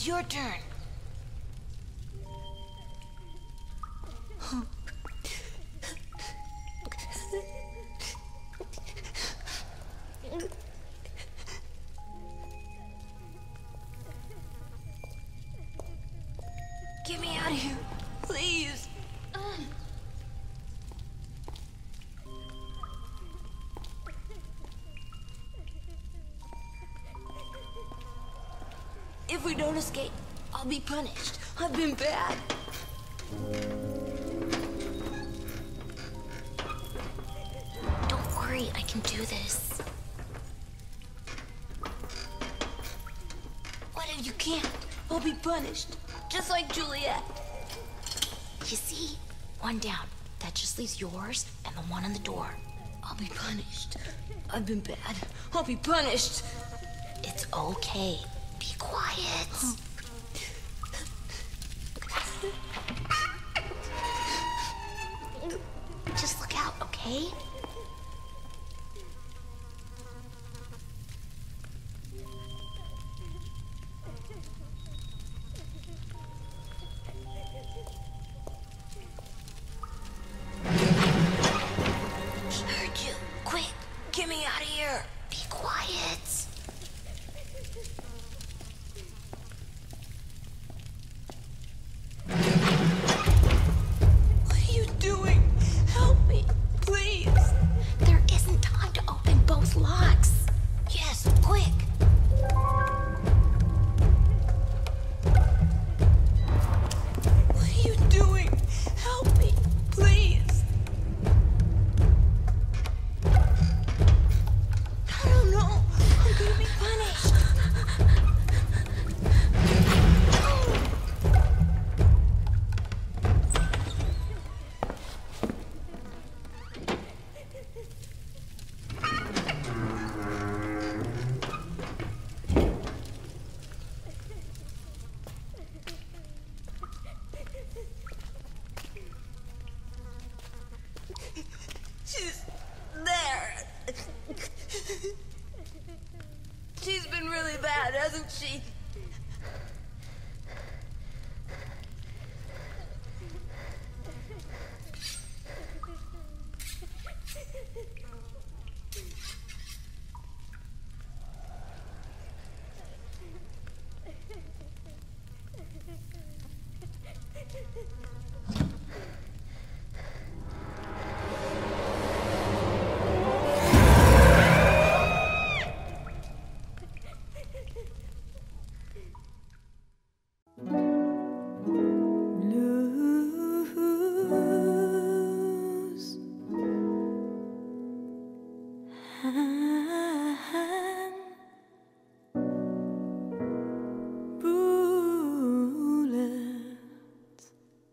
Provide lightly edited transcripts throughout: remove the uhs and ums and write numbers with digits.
It's your turn. Get me out of here, please. If we don't escape, I'll be punished. I've been bad. Don't worry, I can do this. What if you can't? I'll be punished. Just like Juliet. You see? One down. That just leaves yours and the one on the door. I'll be punished. I've been bad. I'll be punished. It's okay. Be quiet. Just look out, okay? He heard you. Quick, get me out of here. Be quiet. What are you doing? Help me, please. There isn't time to open both locks. Yes, quick. What are you doing? Help me, please. I don't know. I'm gonna be punished. She's there. She's been really bad, hasn't she? Lose and bullets.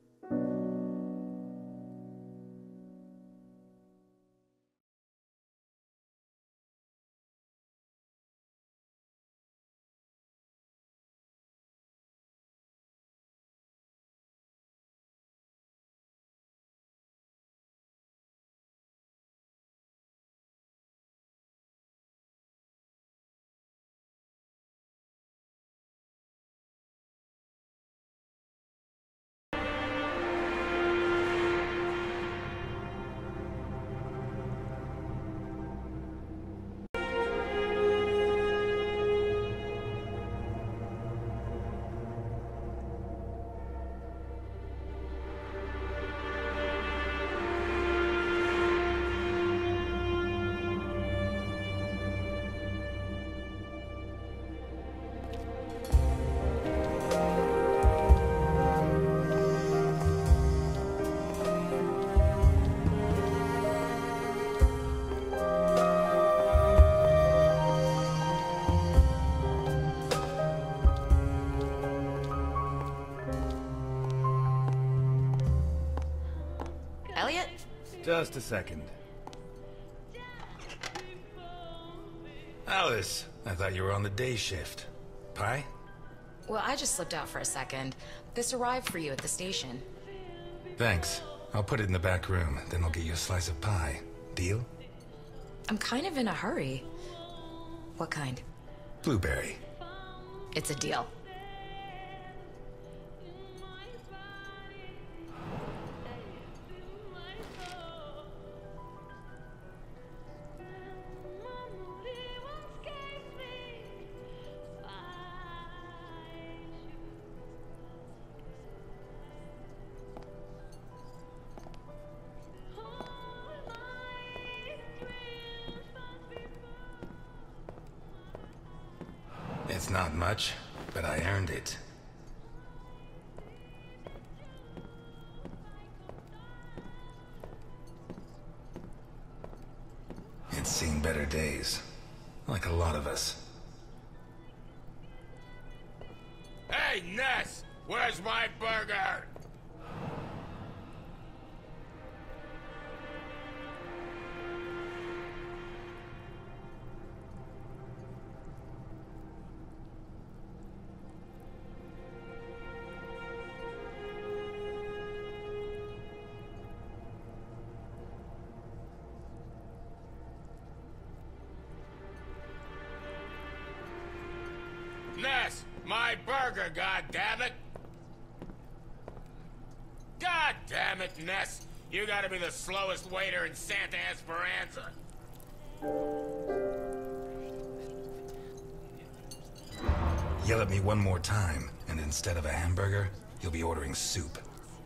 Elliot? Just a second. Alice, I thought you were on the day shift. Pie? Well, I just slipped out for a second. This arrived for you at the station. Thanks. I'll put it in the back room, then I'll get you a slice of pie. Deal? I'm kind of in a hurry. What kind? Blueberry. It's a deal. It's not much, but I earned it. It's seen better days, like a lot of us. Hey, Ness! Where's my burger? Ness! My burger, goddammit! God damn it, Ness! You gotta be the slowest waiter in Santa Esperanza. Yell at me one more time, and instead of a hamburger, you'll be ordering soup.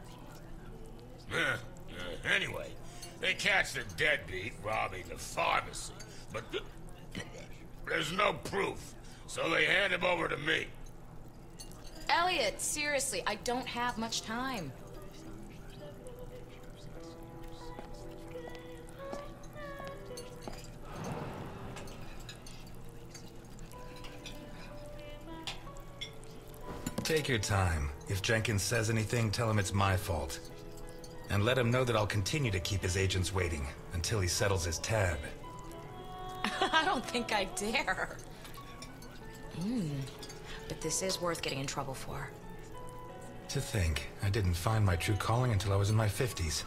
Anyway, they catch the deadbeat robbing the pharmacy, but there's no proof, so they hand him over to me. Elliot, seriously, I don't have much time. Take your time. If Jenkins says anything, tell him it's my fault. And let him know that I'll continue to keep his agents waiting until he settles his tab. I don't think I dare. But this is worth getting in trouble for. To think, I didn't find my true calling until I was in my 50s.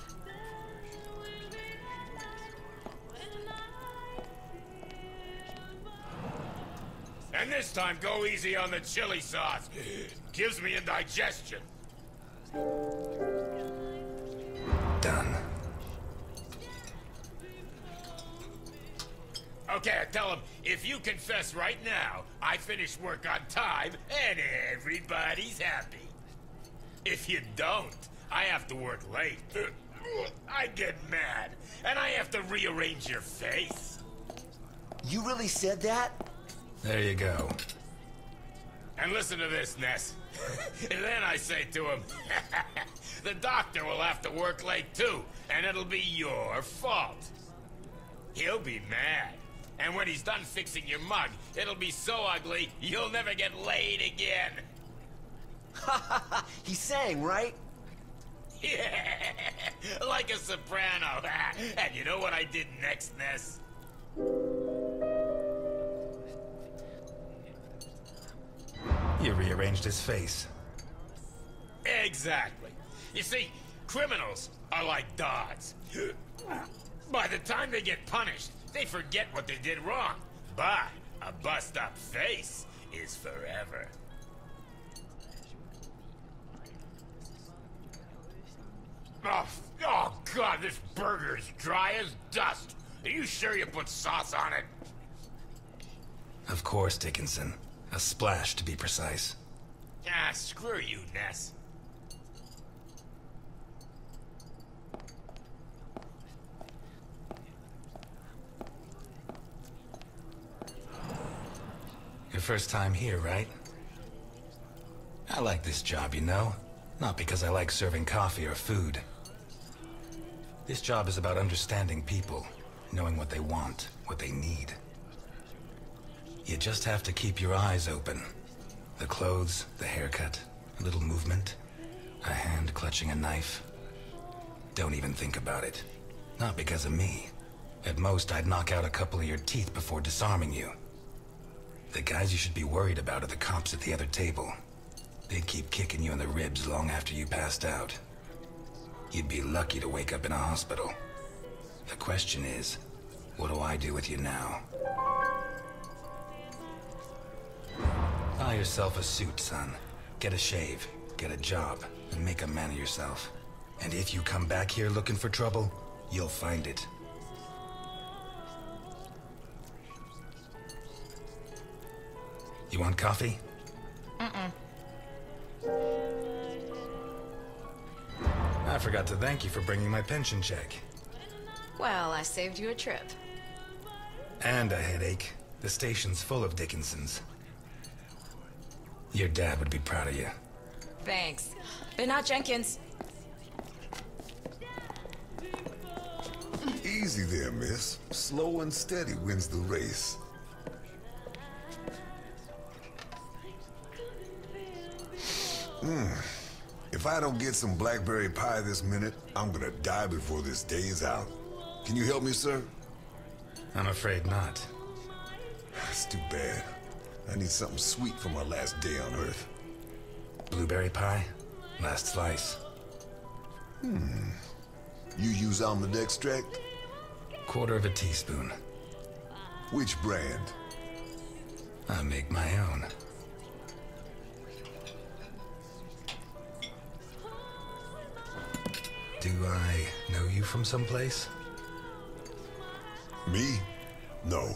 And this time, go easy on the chili sauce. Gives me indigestion. Done. Okay, I tell him, if you confess right now, I finish work on time, and everybody's happy. If you don't, I have to work late. I get mad, and I have to rearrange your face. You really said that? There you go. And listen to this, Ness. And then I say to him, the doctor will have to work late too, and it'll be your fault. He'll be mad. And when he's done fixing your mug, it'll be so ugly, you'll never get laid again. He sang, right? Yeah, like a soprano. And you know what I did next, Ness? You rearranged his face. Exactly. You see, criminals are like dogs. By the time they get punished, they forget what they did wrong. But a bust-up face is forever. Oh, God, this burger is dry as dust. Are you sure you put sauce on it? Of course, Dickinson. A splash, to be precise. Ah, screw you, Ness. Your first time here, right? I like this job, you know? Not because I like serving coffee or food. This job is about understanding people, knowing what they want, what they need. You just have to keep your eyes open. The clothes, the haircut, a little movement, a hand clutching a knife. Don't even think about it. Not because of me. At most, I'd knock out a couple of your teeth before disarming you. The guys you should be worried about are the cops at the other table. They'd keep kicking you in the ribs long after you passed out. You'd be lucky to wake up in a hospital. The question is, what do I do with you now? Buy yourself a suit, son. Get a shave, get a job, and make a man of yourself. And if you come back here looking for trouble, you'll find it. You want coffee? I forgot to thank you for bringing my pension check. Well, I saved you a trip. And a headache. The station's full of Dickinsons. Your dad would be proud of you. Thanks. But not Jenkins. Easy there, miss. Slow and steady wins the race. If I don't get some blackberry pie this minute, I'm gonna die before this day is out. Can you help me, sir? I'm afraid not. It's too bad. I need something sweet for my last day on Earth. Blueberry pie? Last slice. You use almond extract? Quarter of a teaspoon. Which brand? I make my own. Do I know you from someplace? Me? No.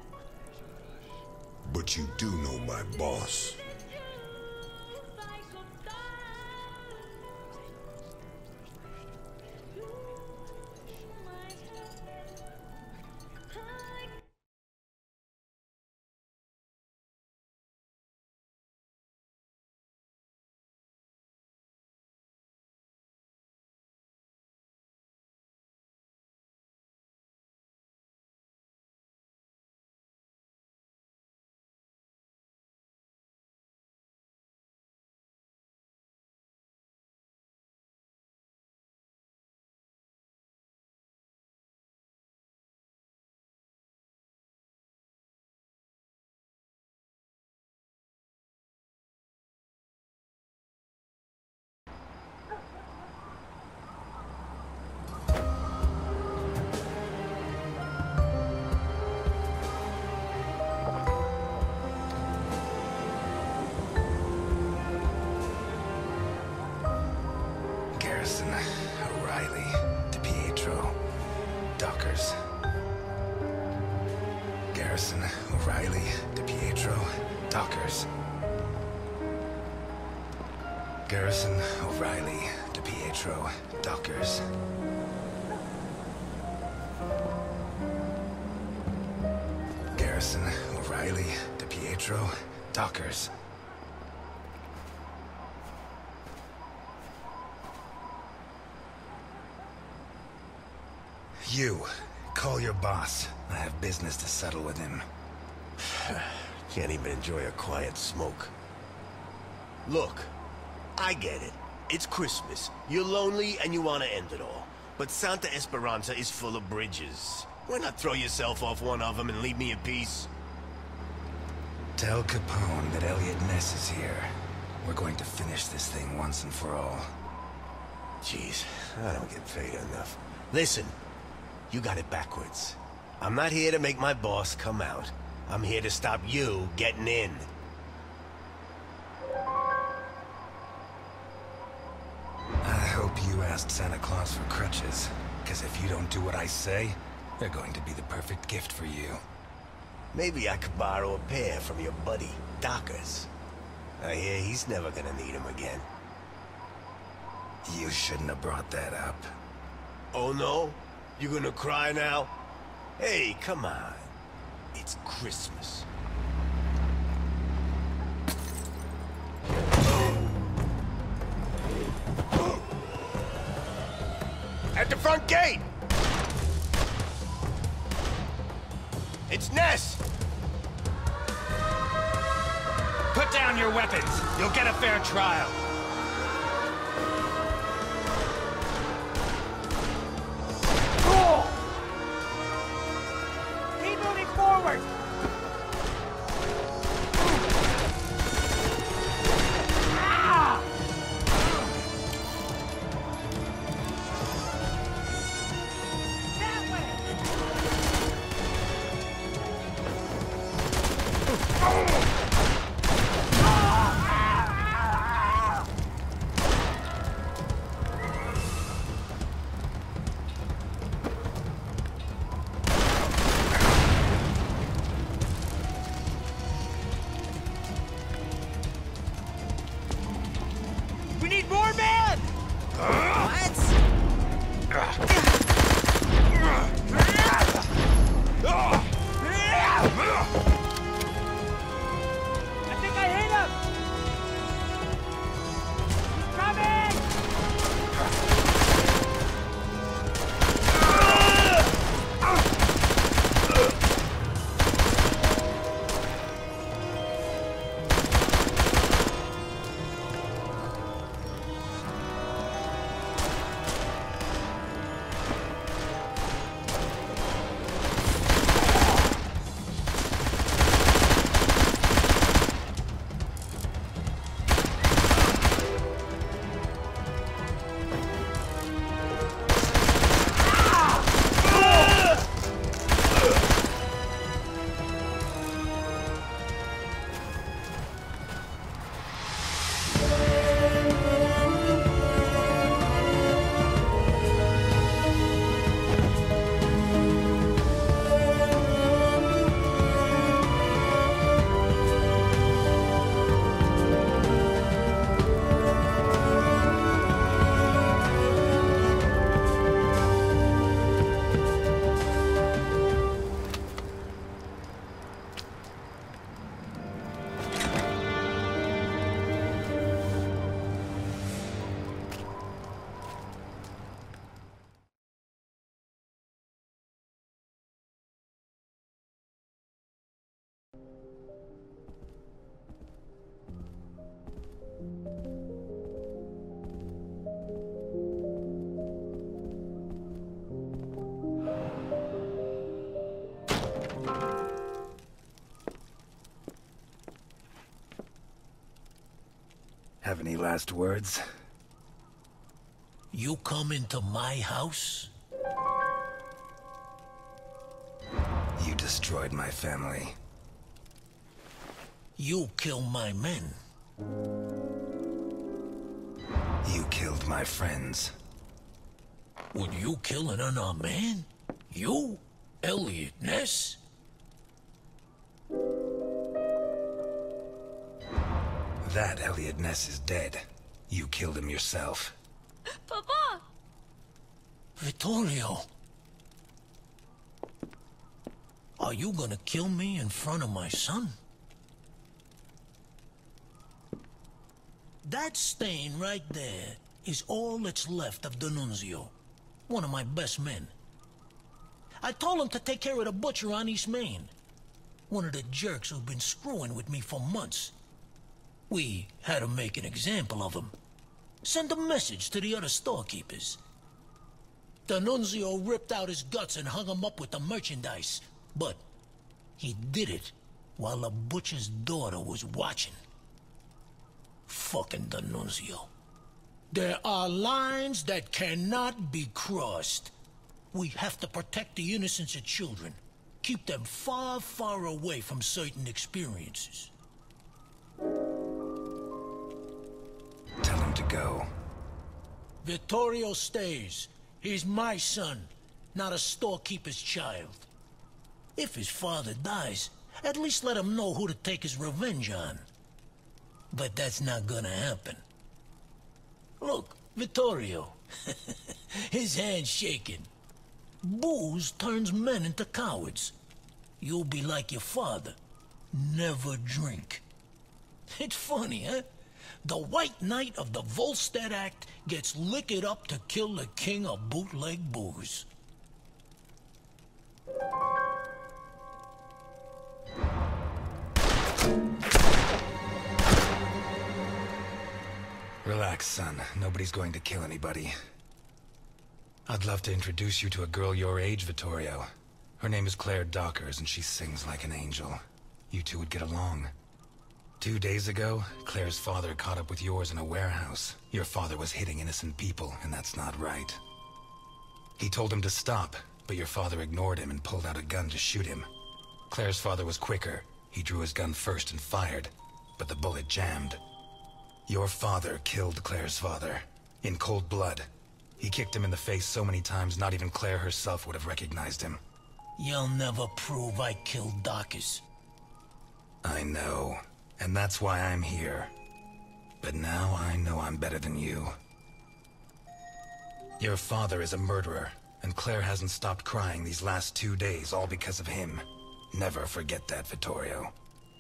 But you do know my boss. Garrison, O'Reilly, DiPietro, Dockers. Garrison, O'Reilly, DiPietro, Dockers. Garrison, O'Reilly, DiPietro, Dockers. Garrison, O'Reilly, DiPietro, Dockers. You, call your boss. I have business to settle with him. Can't even enjoy a quiet smoke. Look, I get it. It's Christmas. You're lonely and you want to end it all. But Santa Esperanza is full of bridges. Why not throw yourself off one of them and leave me in peace? Tell Capone that Elliot Ness is here. We're going to finish this thing once and for all. Jeez, I don't get paid enough. Listen, you got it backwards. I'm not here to make my boss come out. I'm here to stop you getting in. I hope you asked Santa Claus for crutches, because if you don't do what I say, they're going to be the perfect gift for you. Maybe I could borrow a pair from your buddy, Dockers. I hear he's never gonna need them again. You shouldn't have brought that up. Oh no? You gonna cry now? Hey, come on. It's Christmas. At the front gate! It's Ness! Put down your weapons! You'll get a fair trial! Keep moving forward! any last words? You come into my house? You destroyed my family. You kill my men. You killed my friends. Would you kill an unarmed man? You? Elliot Ness? That Elliot Ness is dead. You killed him yourself. Papa! Vittorio. Are you gonna kill me in front of my son? That stain right there is all that's left of D'Annunzio, one of my best men. I told him to take care of the butcher on East Main, one of the jerks who've been screwing with me for months. We had to make an example of him. Send a message to the other storekeepers. D'Annunzio ripped out his guts and hung him up with the merchandise, but he did it while the butcher's daughter was watching. Fucking D'Annunzio. There are lines that cannot be crossed. We have to protect the innocence of children. Keep them far, far away from certain experiences. Tell him to go. Vittorio stays. He's my son, not a storekeeper's child. If his father dies, at least let him know who to take his revenge on. But that's not gonna happen. Look, Vittorio. His hand's shaking. Booze turns men into cowards. You'll be like your father. Never drink. It's funny, huh? The White Knight of the Volstead Act gets liquored up to kill the king of bootleg booze. Relax, son. Nobody's going to kill anybody. I'd love to introduce you to a girl your age, Vittorio. Her name is Claire Dockers, and she sings like an angel. You two would get along. 2 days ago, Claire's father caught up with yours in a warehouse. Your father was hitting innocent people, and that's not right. He told him to stop, but your father ignored him and pulled out a gun to shoot him. Claire's father was quicker. He drew his gun first and fired, but the bullet jammed. Your father killed Claire's father, in cold blood. He kicked him in the face so many times not even Claire herself would have recognized him. You'll never prove I killed Dockers. I know, and that's why I'm here. But now I know I'm better than you. Your father is a murderer, and Claire hasn't stopped crying these last 2 days, all because of him. Never forget that, Vittorio.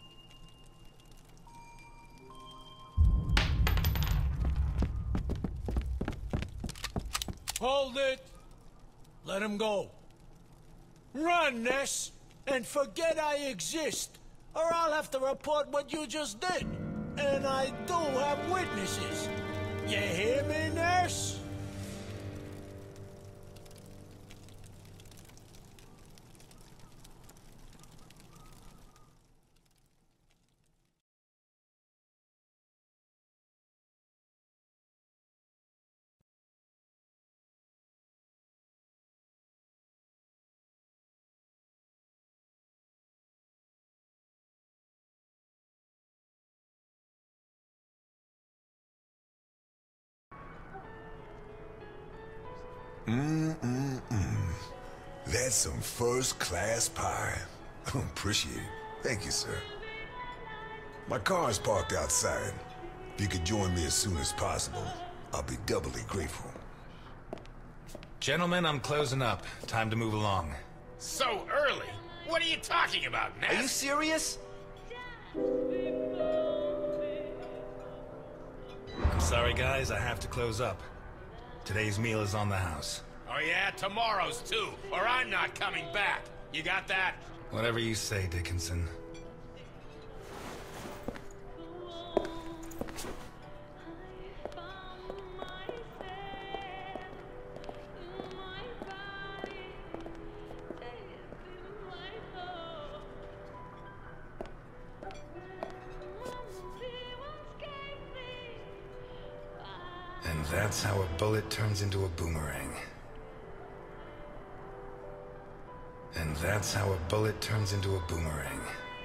Hold it! Let him go. Run, Ness, and forget I exist, or I'll have to report what you just did. And I do have witnesses. You hear me, Ness? That's some first-class pie. Appreciate it. Thank you, sir. My car's parked outside. If you could join me as soon as possible, I'll be doubly grateful. Gentlemen, I'm closing up. Time to move along. So early? What are you talking about, Ness? Are you serious? I'm sorry, guys. I have to close up. Today's meal is on the house. Oh yeah, tomorrow's too, or I'm not coming back. You got that? Whatever you say, Dickinson. And that's how a bullet turns into a boomerang. And that's how a bullet turns into a boomerang.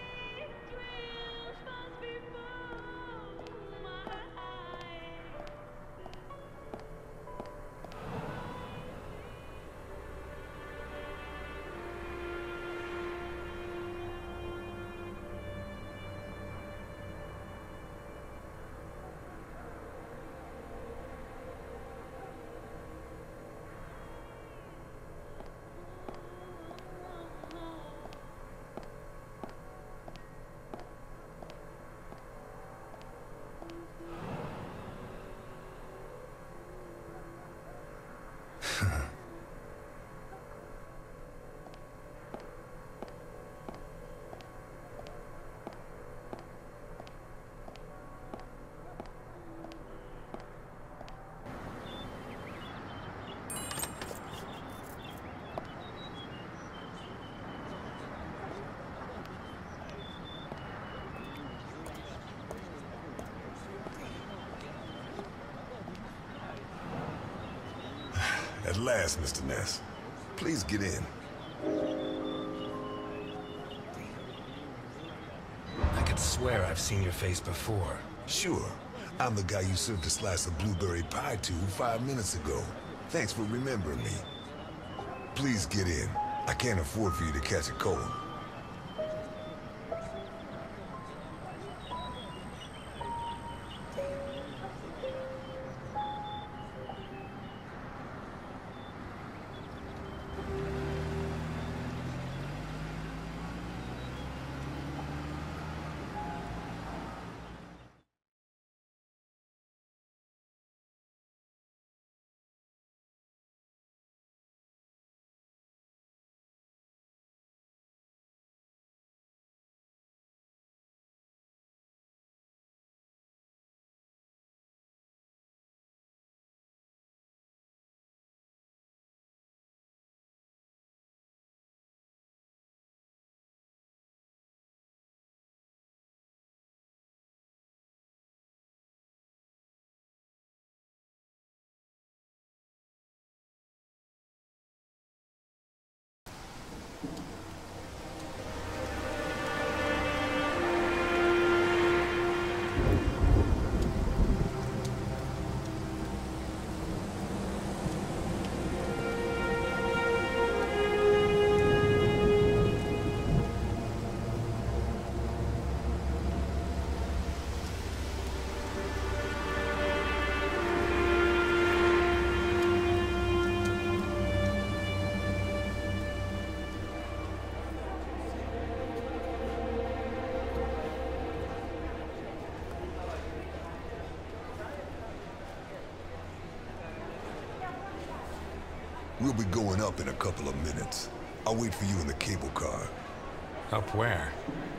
At last, Mr. Ness. Please get in. I could swear I've seen your face before. Sure. I'm the guy you served a slice of blueberry pie to 5 minutes ago. Thanks for remembering me. Please get in. I can't afford for you to catch a cold. We'll be going up in a couple of minutes. I'll wait for you in the cable car. Up where?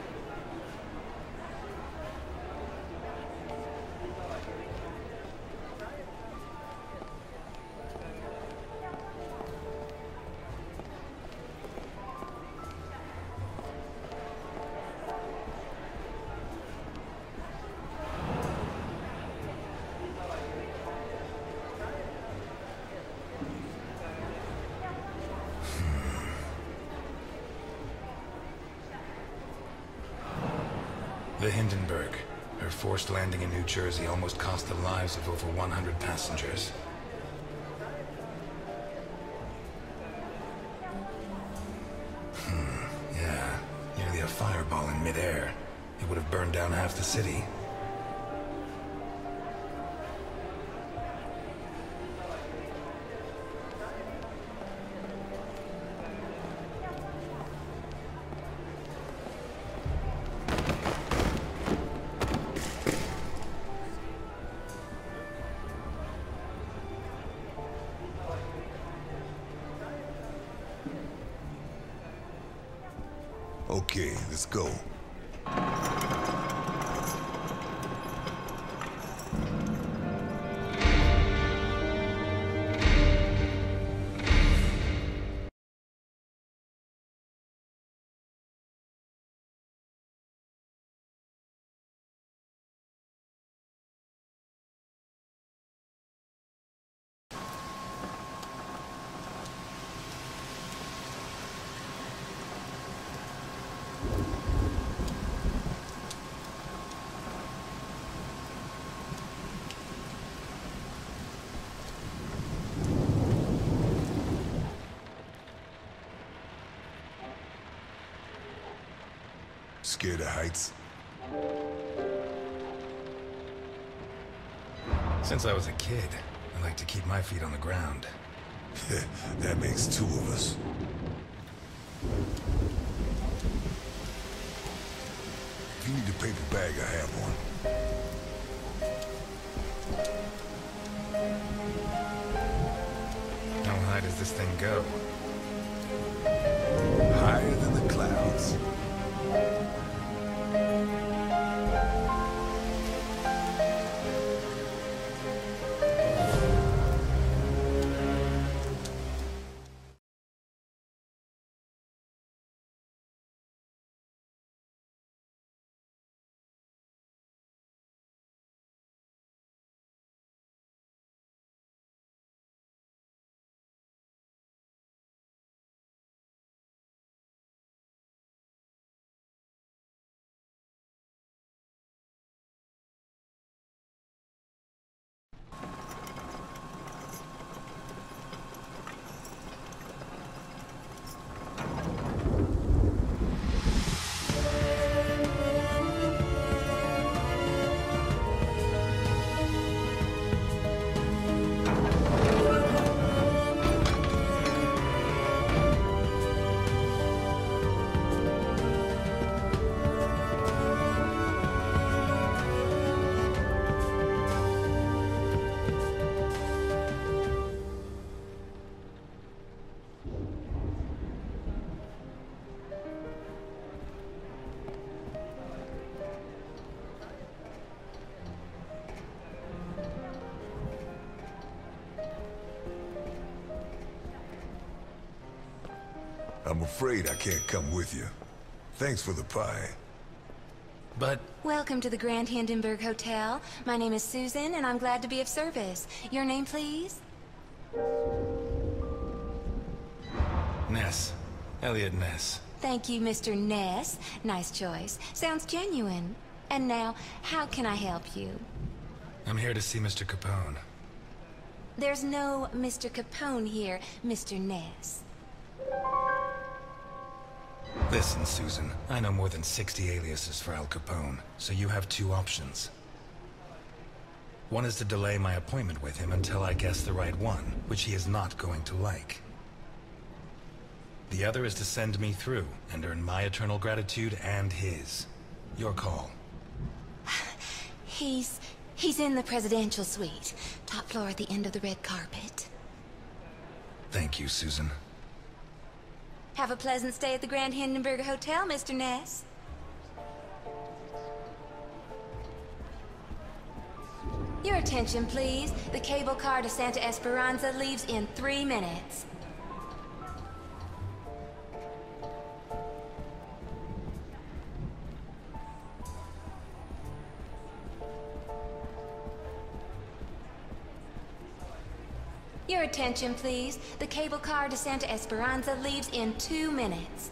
The Hindenburg. Her forced landing in New Jersey almost cost the lives of over 100 passengers. Yeah. Nearly a fireball in midair. It would have burned down half the city. Okay, let's go. Scared of heights? Since I was a kid, I like to keep my feet on the ground. That makes two of us. If you need a paper bag, I have one. How high does this thing go? Higher than the clouds. I'm afraid I can't come with you. Thanks for the pie. But Welcome to the Grand Hindenburg Hotel. My name is Susan, and I'm glad to be of service. Your name, please? Ness. Elliot Ness. Thank you, Mr. Ness. Nice choice. Sounds genuine. And now, how can I help you? I'm here to see Mr. Capone. There's no Mr. Capone here, Mr. Ness. Listen, Susan. I know more than 60 aliases for Al Capone, so you have two options. One is to delay my appointment with him until I guess the right one, which he is not going to like. The other is to send me through and earn my eternal gratitude and his. Your call. He's in the presidential suite. Top floor at the end of the red carpet. Thank you, Susan. Have a pleasant stay at the Grand Hindenburg Hotel, Mr. Ness. Your attention, please. The cable car to Santa Esperanza leaves in 3 minutes. Your attention, please. The cable car to Santa Esperanza leaves in 2 minutes.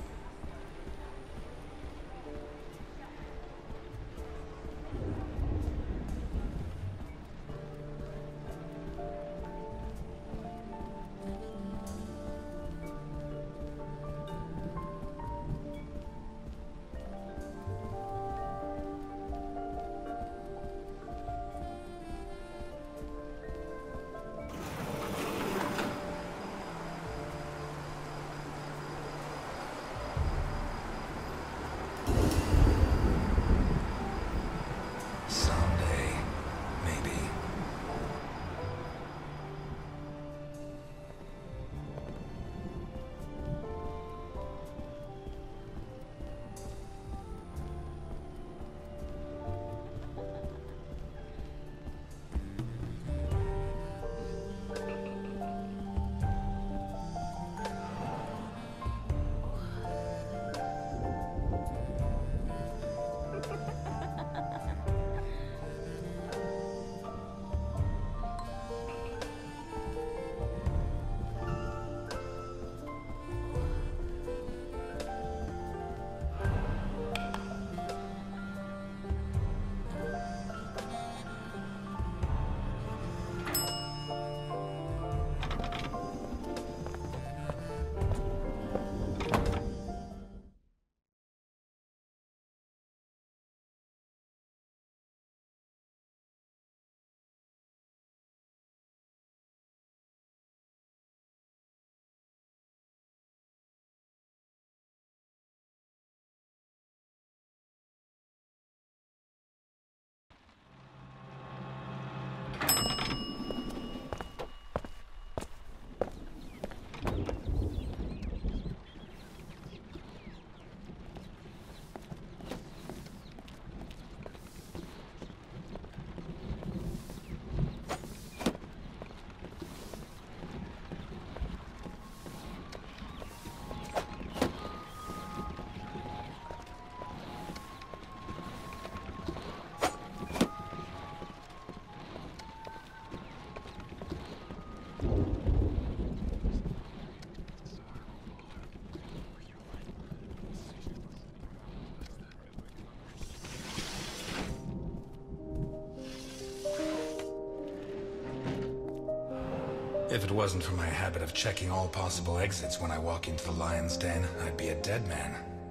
If it wasn't for my habit of checking all possible exits when I walk into the lion's den, I'd be a dead man.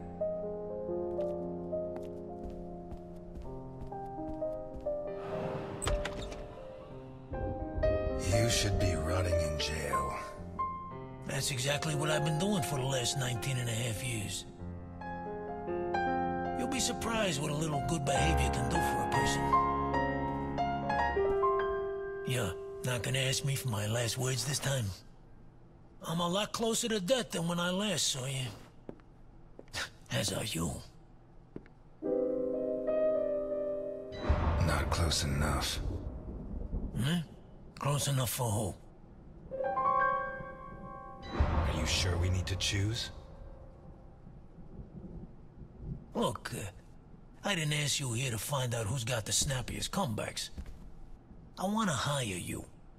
You should be rotting in jail. That's exactly what I've been doing for the last 19 and a half years. You'll be surprised what a little good behavior can do for a person. Yeah, not gonna ask me for my last words this time. I'm a lot closer to death than when I last saw you. As are you. Not close enough. Hmm? Close enough for who? Are you sure we need to choose? Look, I didn't ask you here to find out who's got the snappiest comebacks. I want to hire you.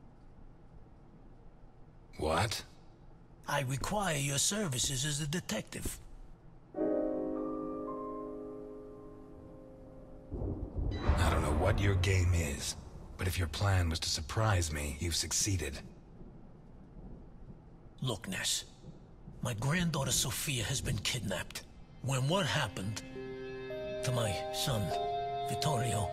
What? I require your services as a detective. I don't know what your game is, but if your plan was to surprise me, you've succeeded. Look, Ness. My granddaughter Sophia has been kidnapped. When what happened to my son, Vittorio,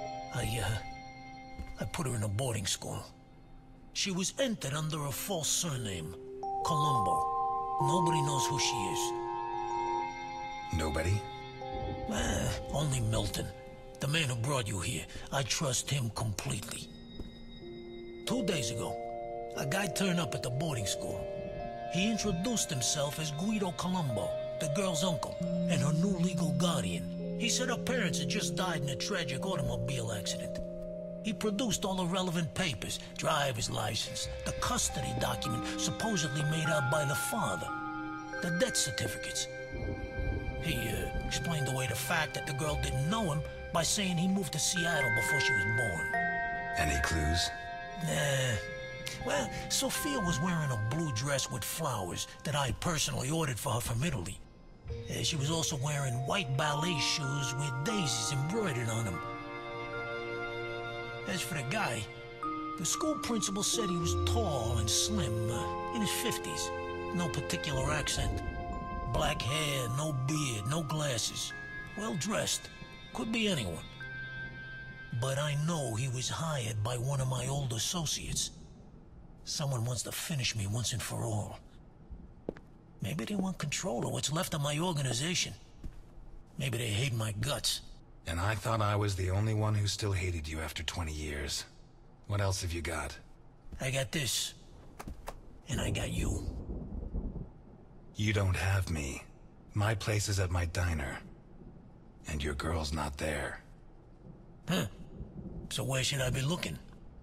I put her in a boarding school. She was entered under a false surname, Colombo. Nobody knows who she is. Nobody? Only Milton, the man who brought you here. I trust him completely. 2 days ago, a guy turned up at the boarding school. He introduced himself as Guido Colombo, the girl's uncle, and her new legal guardian. He said her parents had just died in a tragic automobile accident. He produced all the relevant papers, driver's license, the custody document supposedly made out by the father, the death certificates. He explained away the fact that the girl didn't know him by saying he moved to Seattle before she was born. Any clues? Well, Sophia was wearing a blue dress with flowers that I personally ordered for her from Italy. She was also wearing white ballet shoes with daisies embroidered on them. As for the guy, the school principal said he was tall and slim, in his 50s. No particular accent. Black hair, no beard, no glasses. Well dressed. Could be anyone. But I know he was hired by one of my old associates. Someone wants to finish me once and for all. Maybe they want control of what's left of my organization. Maybe they hate my guts. And I thought I was the only one who still hated you after 20 years. What else have you got? I got this. And I got you. You don't have me. My place is at my diner. And your girl's not there. Huh. So where should I be looking?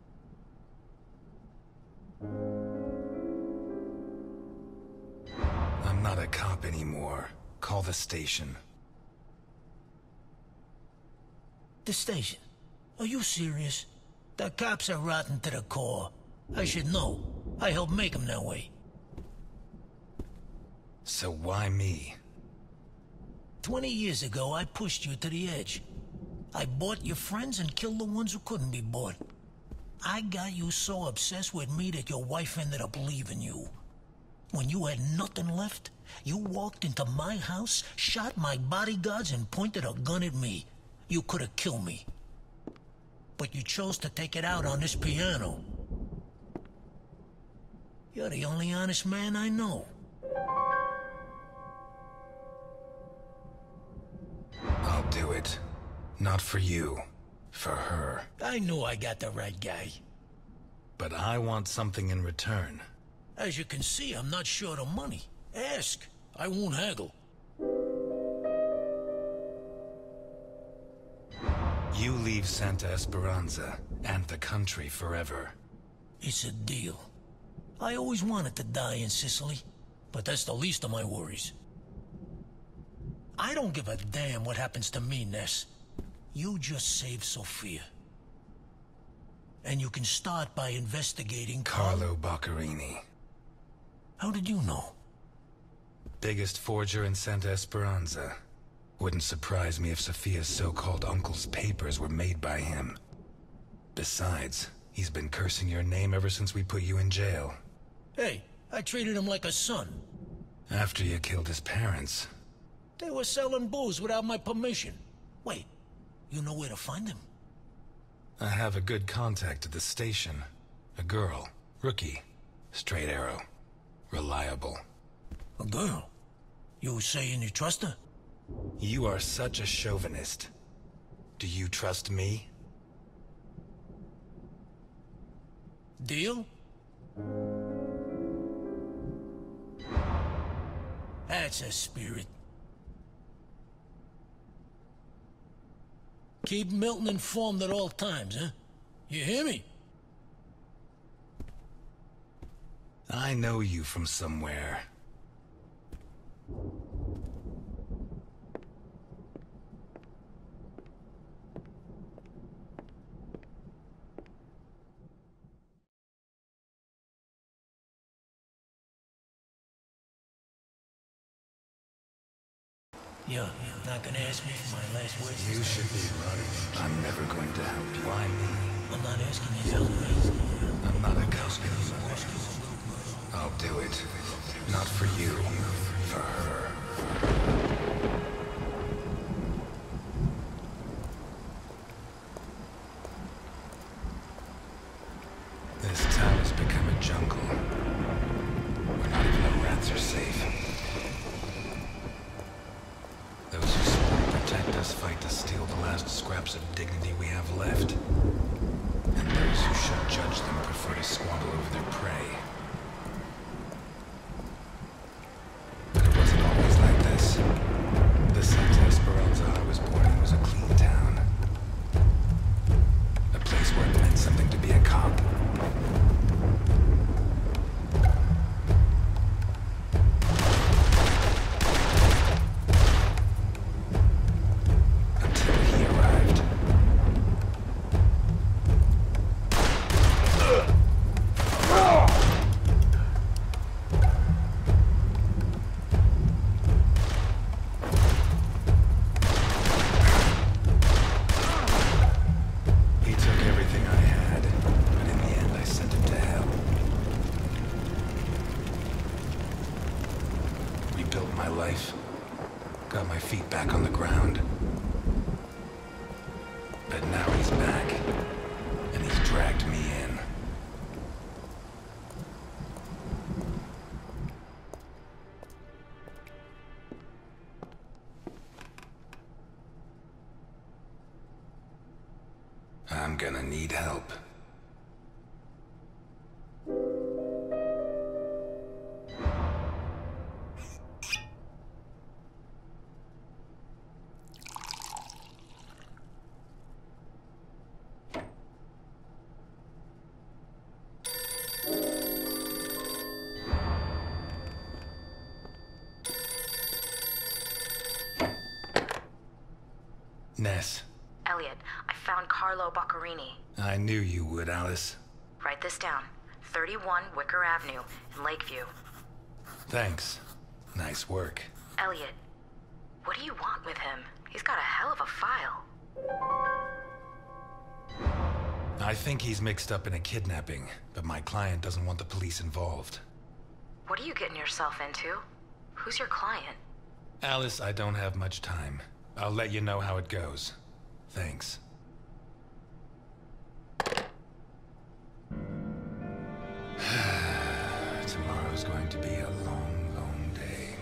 I'm not a cop anymore. Call the station. The station? Are you serious? The cops are rotten to the core. I should know. I helped make them that way. So why me? 20 years ago, I pushed you to the edge. I bought your friends and killed the ones who couldn't be bought. I got you so obsessed with me that your wife ended up leaving you. When you had nothing left, you walked into my house, shot my bodyguards, and pointed a gun at me. You could have killed me. But you chose to take it out on this piano. You're the only honest man I know. I'll do it. Not for you. For her. I knew I got the right guy. But I want something in return. As you can see, I'm not short of money. Ask. I won't haggle. You leave Santa Esperanza and the country forever. It's a deal. I always wanted to die in Sicily, but that's the least of my worries. I don't give a damn what happens to me, Ness. You just save Sophia. And you can start by investigating Carlo Boccherini. How did you know? Biggest forger in Santa Esperanza. Wouldn't surprise me if Sophia's so-called uncle's papers were made by him. Besides, He's been cursing your name ever since we put you in jail. Hey, I treated him like a son. After you killed his parents. They were selling booze without my permission. Wait, you know where to find them? I have a good contact at the station. A girl. Rookie. Straight arrow. Reliable. A girl? You saying you trust her? You are such a chauvinist. Do you trust me? Deal? That's a spirit. Keep Milton informed at all times, huh? You hear me? I know you from somewhere. You're not gonna ask me for my last words? You should be running. I'm never going to help you. Why me? I'm not asking you to help me. I'm not a cop anymore. I'll do it. Not for you. For her. This town has become a jungle. Where not even the rats are safe. Those who swore to protect us fight to steal the last scraps of dignity we have left. And those who should judge them prefer to squabble over their prey. But it wasn't always like this. The Santa Esperanza I was born in was a clean town. A place where it meant something to be a cop. Got my feet back on the ground. But now he's back, and he's dragged me in. I'm gonna need help. Ness. Elliot, I found Carlo Boccarini. I knew you would, Alice. Write this down. 31 Wicker Avenue in Lakeview. Thanks. Nice work. Elliot, what do you want with him? He's got a hell of a file. I think he's mixed up in a kidnapping, but my client doesn't want the police involved. What are you getting yourself into? Who's your client? Alice, I don't have much time. I'll let you know how it goes. Thanks. Tomorrow's going to be a long, long day.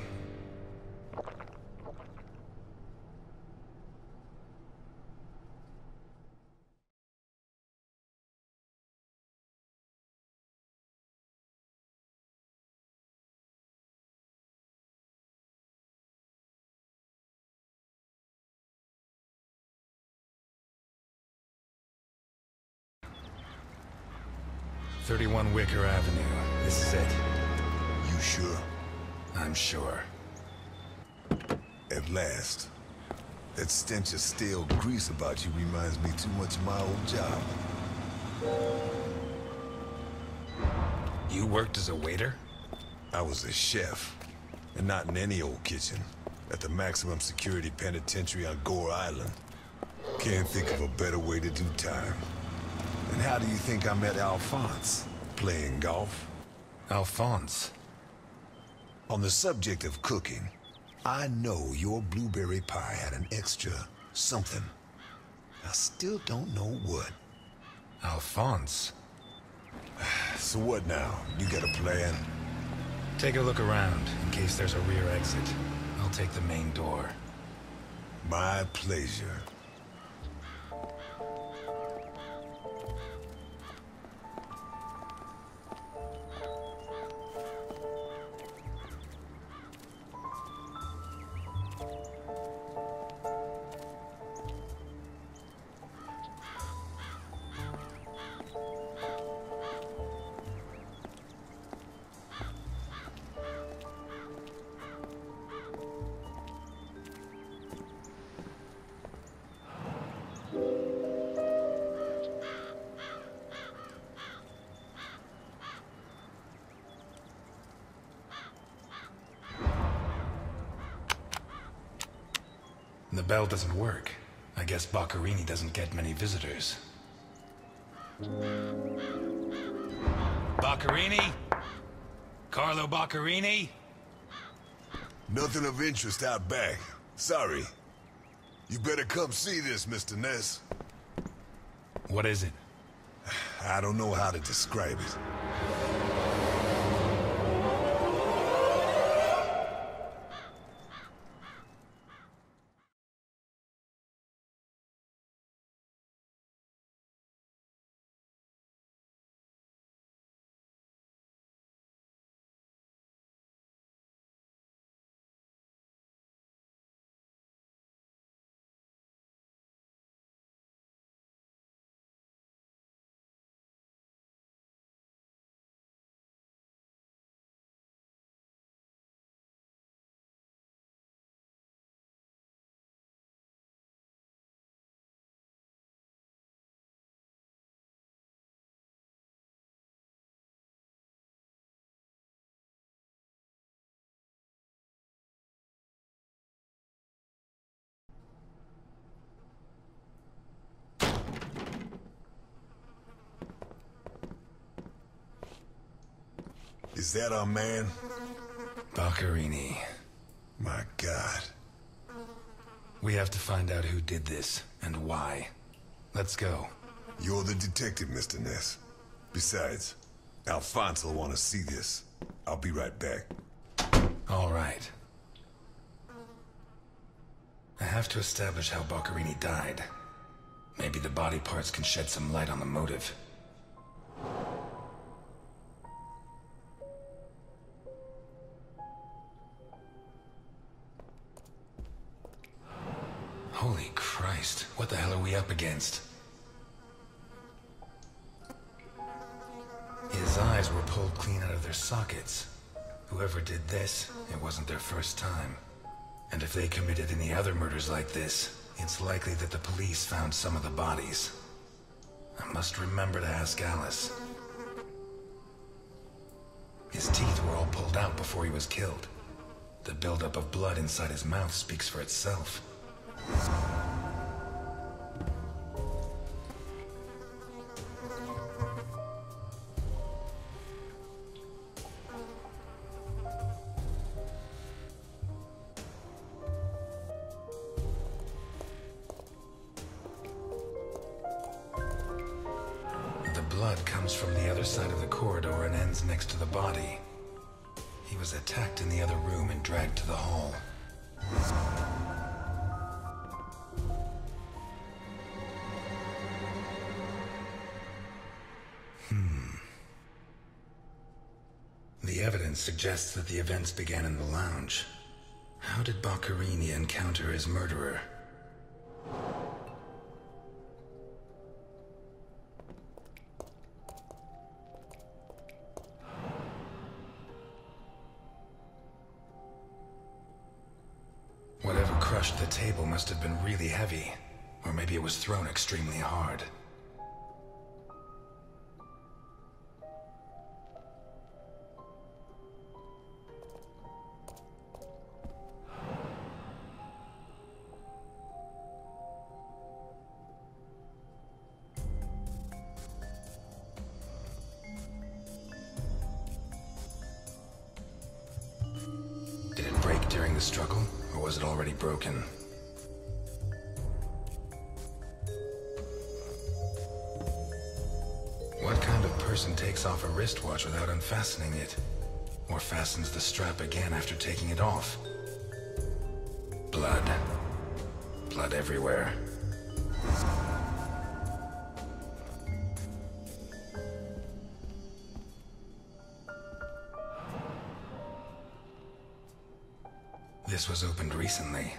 "31 Wicker Avenue. This is it." You sure? I'm sure. At last. That stench of stale grease about you reminds me too much of my old job. You worked as a waiter? I was a chef. And not in any old kitchen. At the maximum security penitentiary on Gore Island. Can't think of a better way to do time. And how do you think I met Alphonse? Playing golf? Alphonse? On the subject of cooking, I know your blueberry pie had an extra something. I still don't know what. Alphonse? So what now? You got a plan? Take a look around, in case there's a rear exit. I'll take the main door. My pleasure. The bell doesn't work. I guess Boccherini doesn't get many visitors. Boccherini? Carlo Boccherini? Nothing of interest out back. Sorry. You better come see this, Mr. Ness. What is it? I don't know how to describe it. Is that our man? Boccherini. My God. We have to find out who did this, and why. Let's go. You're the detective, Mr. Ness. Besides, Alphonse will want to see this. I'll be right back. All right. I have to establish how Boccherini died. Maybe the body parts can shed some light on the motive. Holy Christ, what the hell are we up against? His eyes were pulled clean out of their sockets. Whoever did this, it wasn't their first time. And if they committed any other murders like this, it's likely that the police found some of the bodies. I must remember to ask Alice. His teeth were all pulled out before he was killed. The buildup of blood inside his mouth speaks for itself. The blood comes from the other side of the corridor and ends next to the body. He was attacked in the other room and dragged to the hall. The evidence suggests that the events began in the lounge. How did Boccherini encounter his murderer? Whatever crushed the table must have been really heavy, or maybe it was thrown extremely hard. during the struggle, or was it already broken? What kind of person takes off a wristwatch without unfastening it? Or fastens the strap again after taking it off? Blood. Blood everywhere. This was opened recently.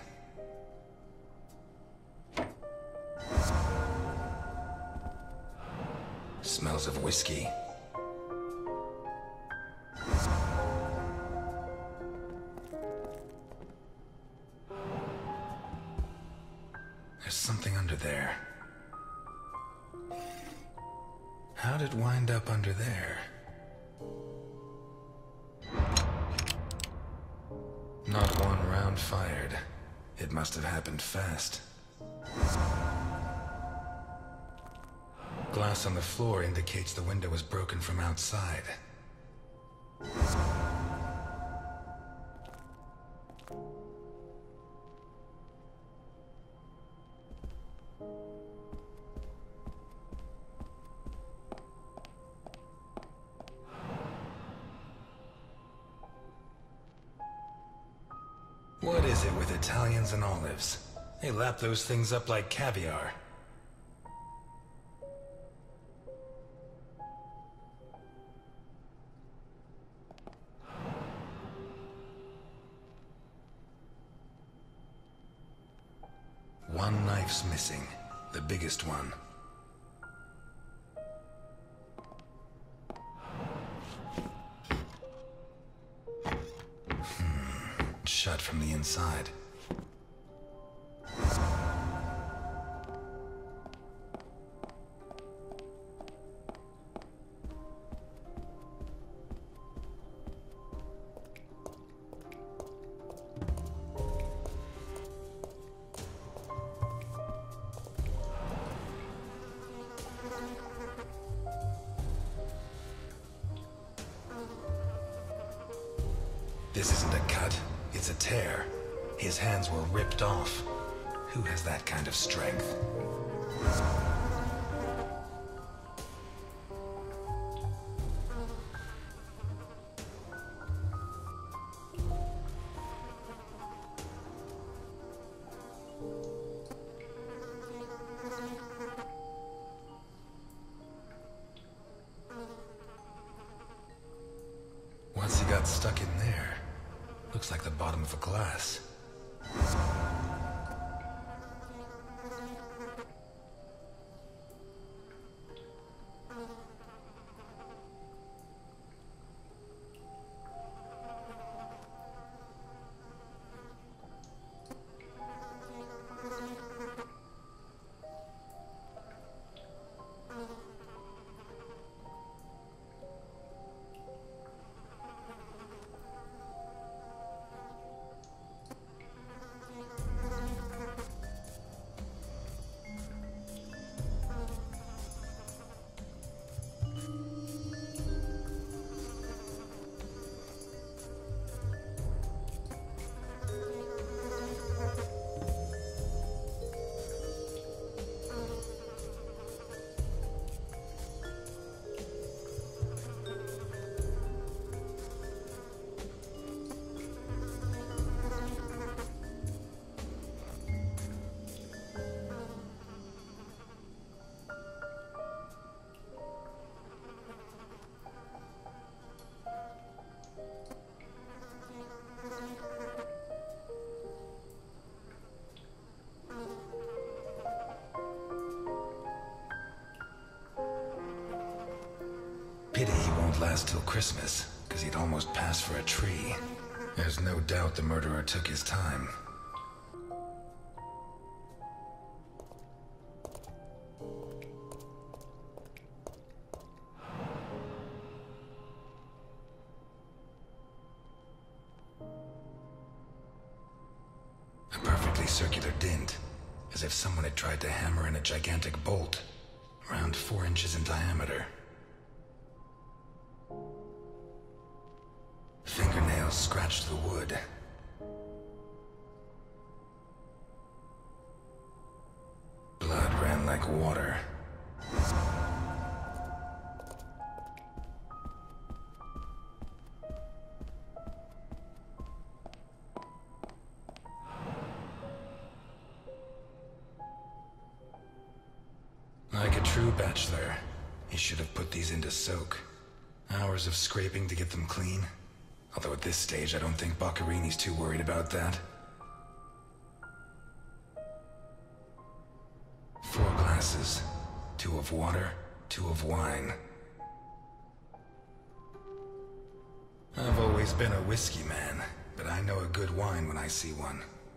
Smells of whiskey. There's something under there. How'd it wind up under there? Not one round fired. It must have happened fast. Glass on the floor indicates the window was broken from outside. What is it with Italians and olives? They lap those things up like caviar. One knife's missing, the biggest one. Shut from the inside. This isn't a cut, it's a tear. His hands were ripped off. Who has that kind of strength? Once he got stuck in there, looks like the bottom of a glass. Pity he won't last till Christmas, because he'd almost pass for a tree. There's no doubt the murderer took his time. A perfectly circular dint, as if someone had tried to hammer in a gigantic bolt, around 4 inches in diameter. Fingernails scratched the wood. true bachelor. He should have put these into soak. Hours of scraping to get them clean. Although at this stage, I don't think Boccarini's too worried about that. 4 glasses. 2 of water, 2 of wine. I've always been a whiskey man, but I know a good wine when I see one.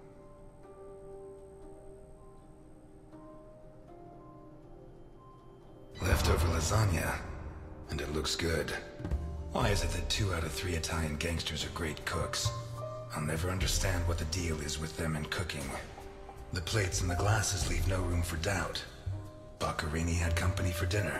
Leftover lasagna, and it looks good. Why is it that 2 out of 3 Italian gangsters are great cooks? I'll never understand what the deal is with them and cooking. The plates and the glasses leave no room for doubt. Boccarini had company for dinner.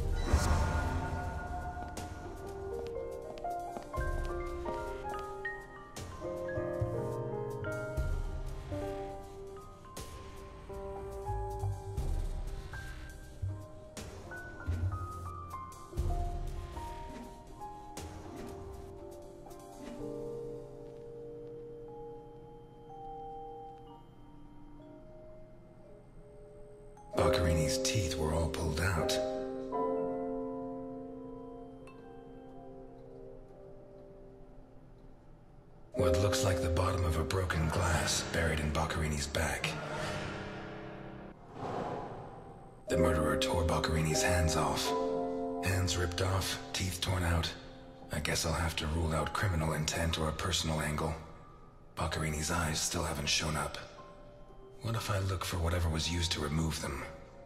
Boccarini's teeth were all pulled out. What looks like the bottom of a broken glass buried in Boccarini's back. The murderer tore Boccarini's hands off. Hands ripped off, teeth torn out. I guess I'll have to rule out criminal intent or a personal angle. Boccarini's eyes still haven't shown up. What if I look for whatever was used to remove them?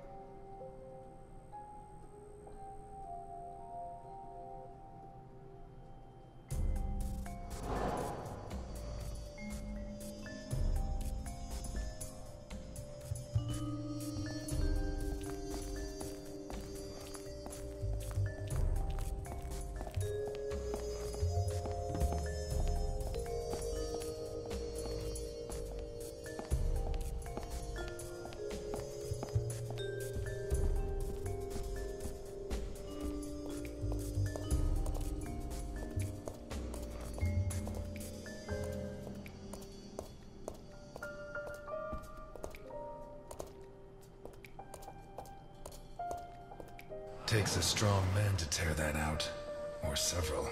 Takes a strong man to tear that out, or several.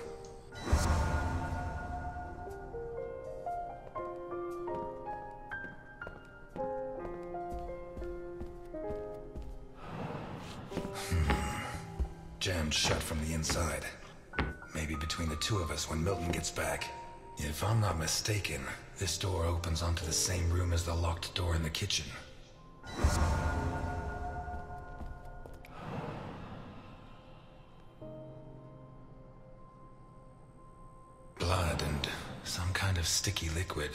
Jammed shut from the inside. Maybe between the 2 of us when Milton gets back. If I'm not mistaken, this door opens onto the same room as the locked door in the kitchen. Blood and some kind of sticky liquid.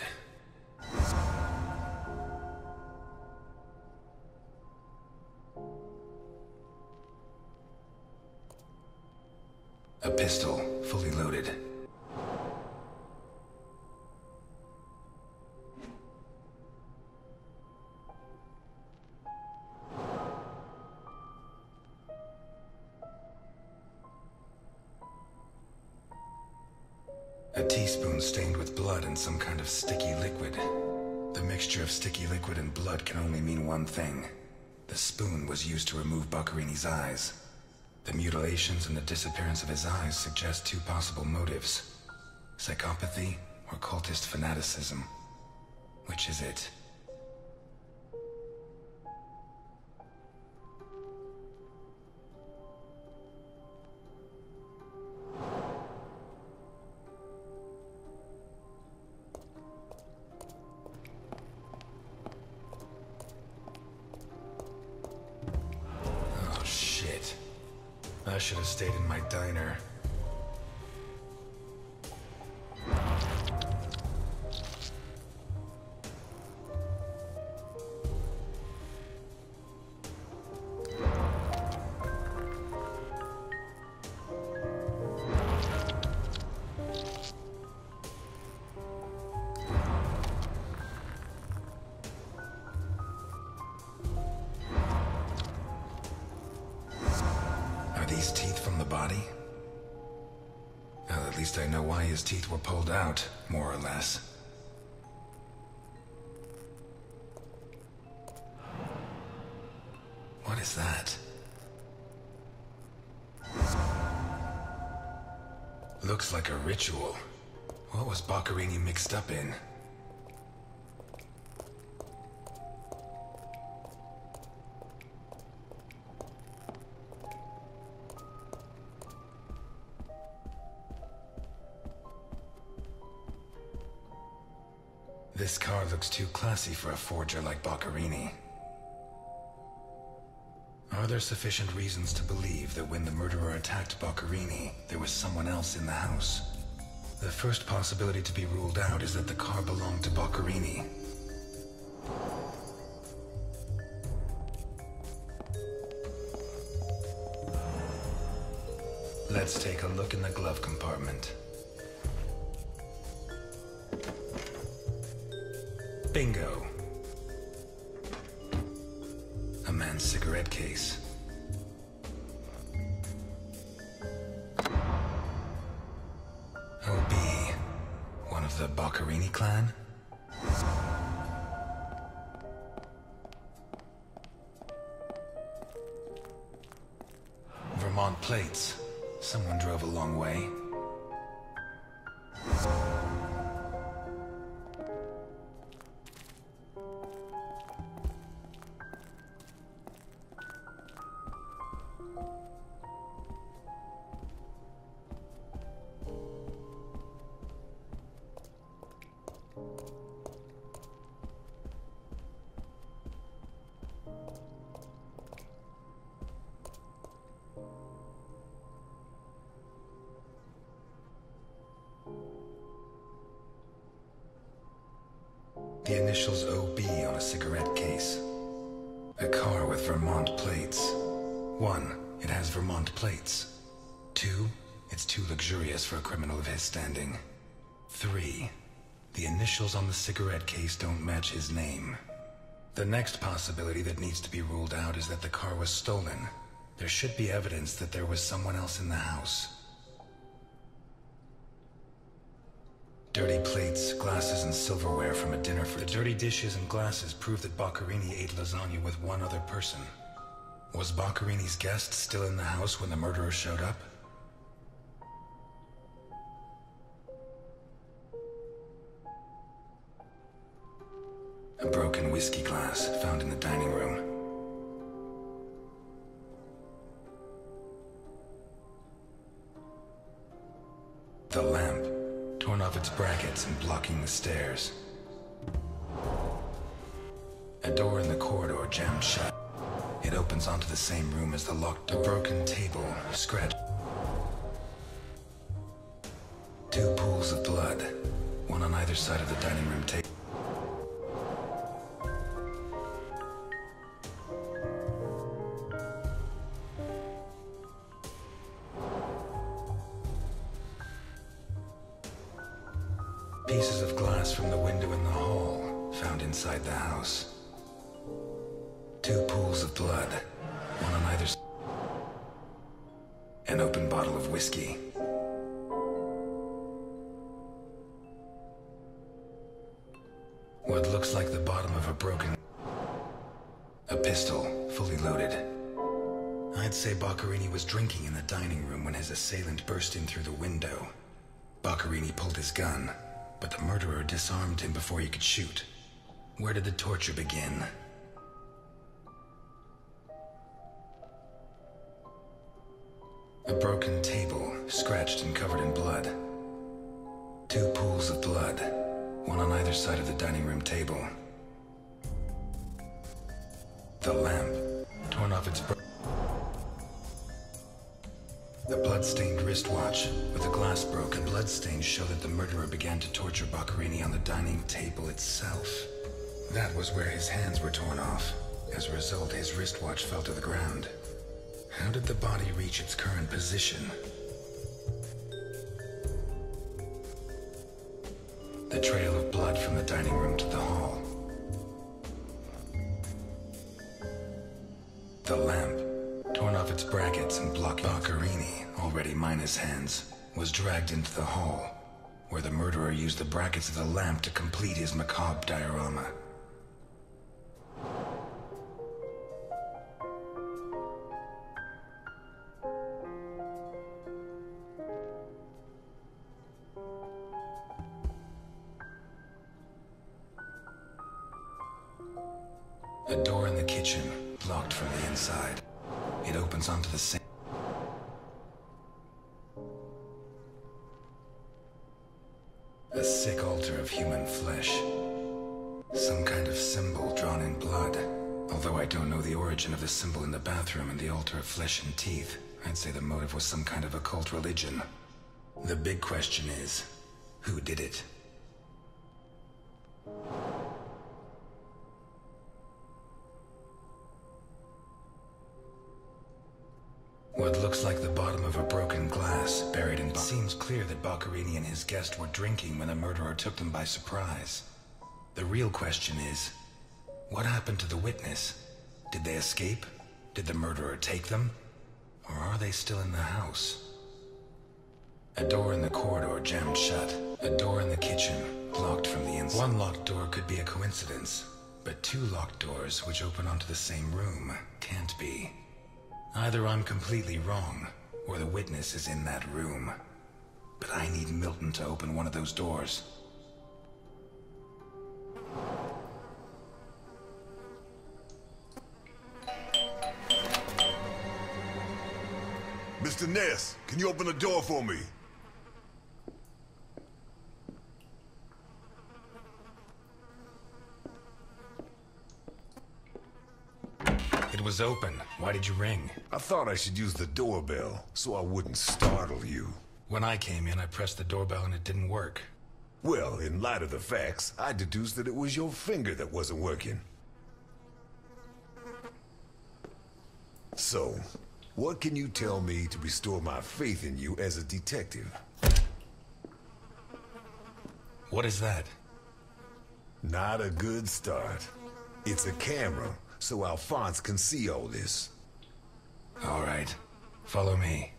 A pistol, fully loaded. A teaspoon stained with blood and some kind of sticky liquid. The mixture of sticky liquid and blood can only mean one thing. The spoon was used to remove Boccarini's eyes. The mutilations and the disappearance of his eyes suggest 2 possible motives. Psychopathy or cultist fanaticism. Which is it? I should have stayed in my diner. These teeth from the body? Well, at least I know why his teeth were pulled out, more or less. What is that? Looks like a ritual. What was Boccherini mixed up in? This car looks too classy for a forger like Boccherini. Are there sufficient reasons to believe that when the murderer attacked Boccherini, there was someone else in the house? The first possibility to be ruled out is that the car belonged to Boccherini. Let's take a look in the glove compartment. Bingo. A man's cigarette case. OB. One of the Boccherini clan? Vermont plates. Someone drove a long way. The initials OB on a cigarette case. A car with Vermont plates. 1, it has Vermont plates. 2, it's too luxurious for a criminal of his standing. 3, the initials on the cigarette case don't match his name. The next possibility that needs to be ruled out is that the car was stolen. There should be evidence that there was someone else in the house. Dirty plates, glasses, and silverware from a dinner for the dirty dishes and glasses prove that Boccherini ate lasagna with one other person. Was Boccherini's guest still in the house when the murderer showed up? A broken whiskey glass found in the dining room. The lamp, torn off its brackets and blocking the stairs. A door in the corridor jammed shut. It opens onto the same room as the locked door. A broken table, scratched. 2 pools of blood, one on either side of the dining room table. Pieces of glass from the window in the hall, found inside the house. 2 pools of blood, one on either side. An open bottle of whiskey. What looks like the bottom of a broken... A pistol, fully loaded. I'd say Boccherini was drinking in the dining room when his assailant burst in through the window. Boccherini pulled his gun, but the murderer disarmed him before he could shoot. Where did the torture begin? A broken table, scratched and covered in blood. 2 pools of blood, one on either side of the dining room table. The lamp, torn off its... The blood-stained wristwatch, with the glass broken. Bloodstains show that the murderer began to torture Boccherini on the dining table itself. That was where his hands were torn off. As a result, his wristwatch fell to the ground. How did the body reach its current position? The trail of blood from the dining room to the hall. The lamp, torn off its brackets and blocked. Boccherini, already minus hands, was dragged into the hall, where the murderer used the brackets of the lamp to complete his macabre diorama. kitchen, locked from the inside. It opens onto the sink. A sick altar of human flesh. Some kind of symbol drawn in blood. Although I don't know the origin of the symbol in the bathroom and the altar of flesh and teeth, I'd say the motive was some kind of occult religion. The big question is, who did it? What looks like the bottom of a broken glass, buried in... It seems clear that Boccherini and his guest were drinking when the murderer took them by surprise. The real question is, what happened to the witness? Did they escape? Did the murderer take them? Or are they still in the house? A door in the corridor jammed shut. A door in the kitchen, locked from the inside. One locked door could be a coincidence, but two locked doors which open onto the same room can't be. Either I'm completely wrong, or the witness is in that room. But I need Milton to open one of those doors. Mr. Ness, can you open the door for me? It was open. Why did you ring? I thought I should use the doorbell, so I wouldn't startle you. When I came in, I pressed the doorbell and it didn't work. Well, in light of the facts, I deduced that it was your finger that wasn't working. So, what can you tell me to restore my faith in you as a detective? What is that? Not a good start. It's a camera, so Alphonse can see all this. All right. Follow me.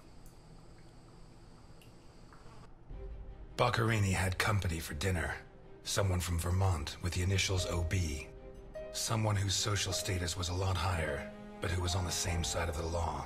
Boccherini had company for dinner. Someone from Vermont with the initials OB. Someone whose social status was a lot higher, but who was on the same side of the law.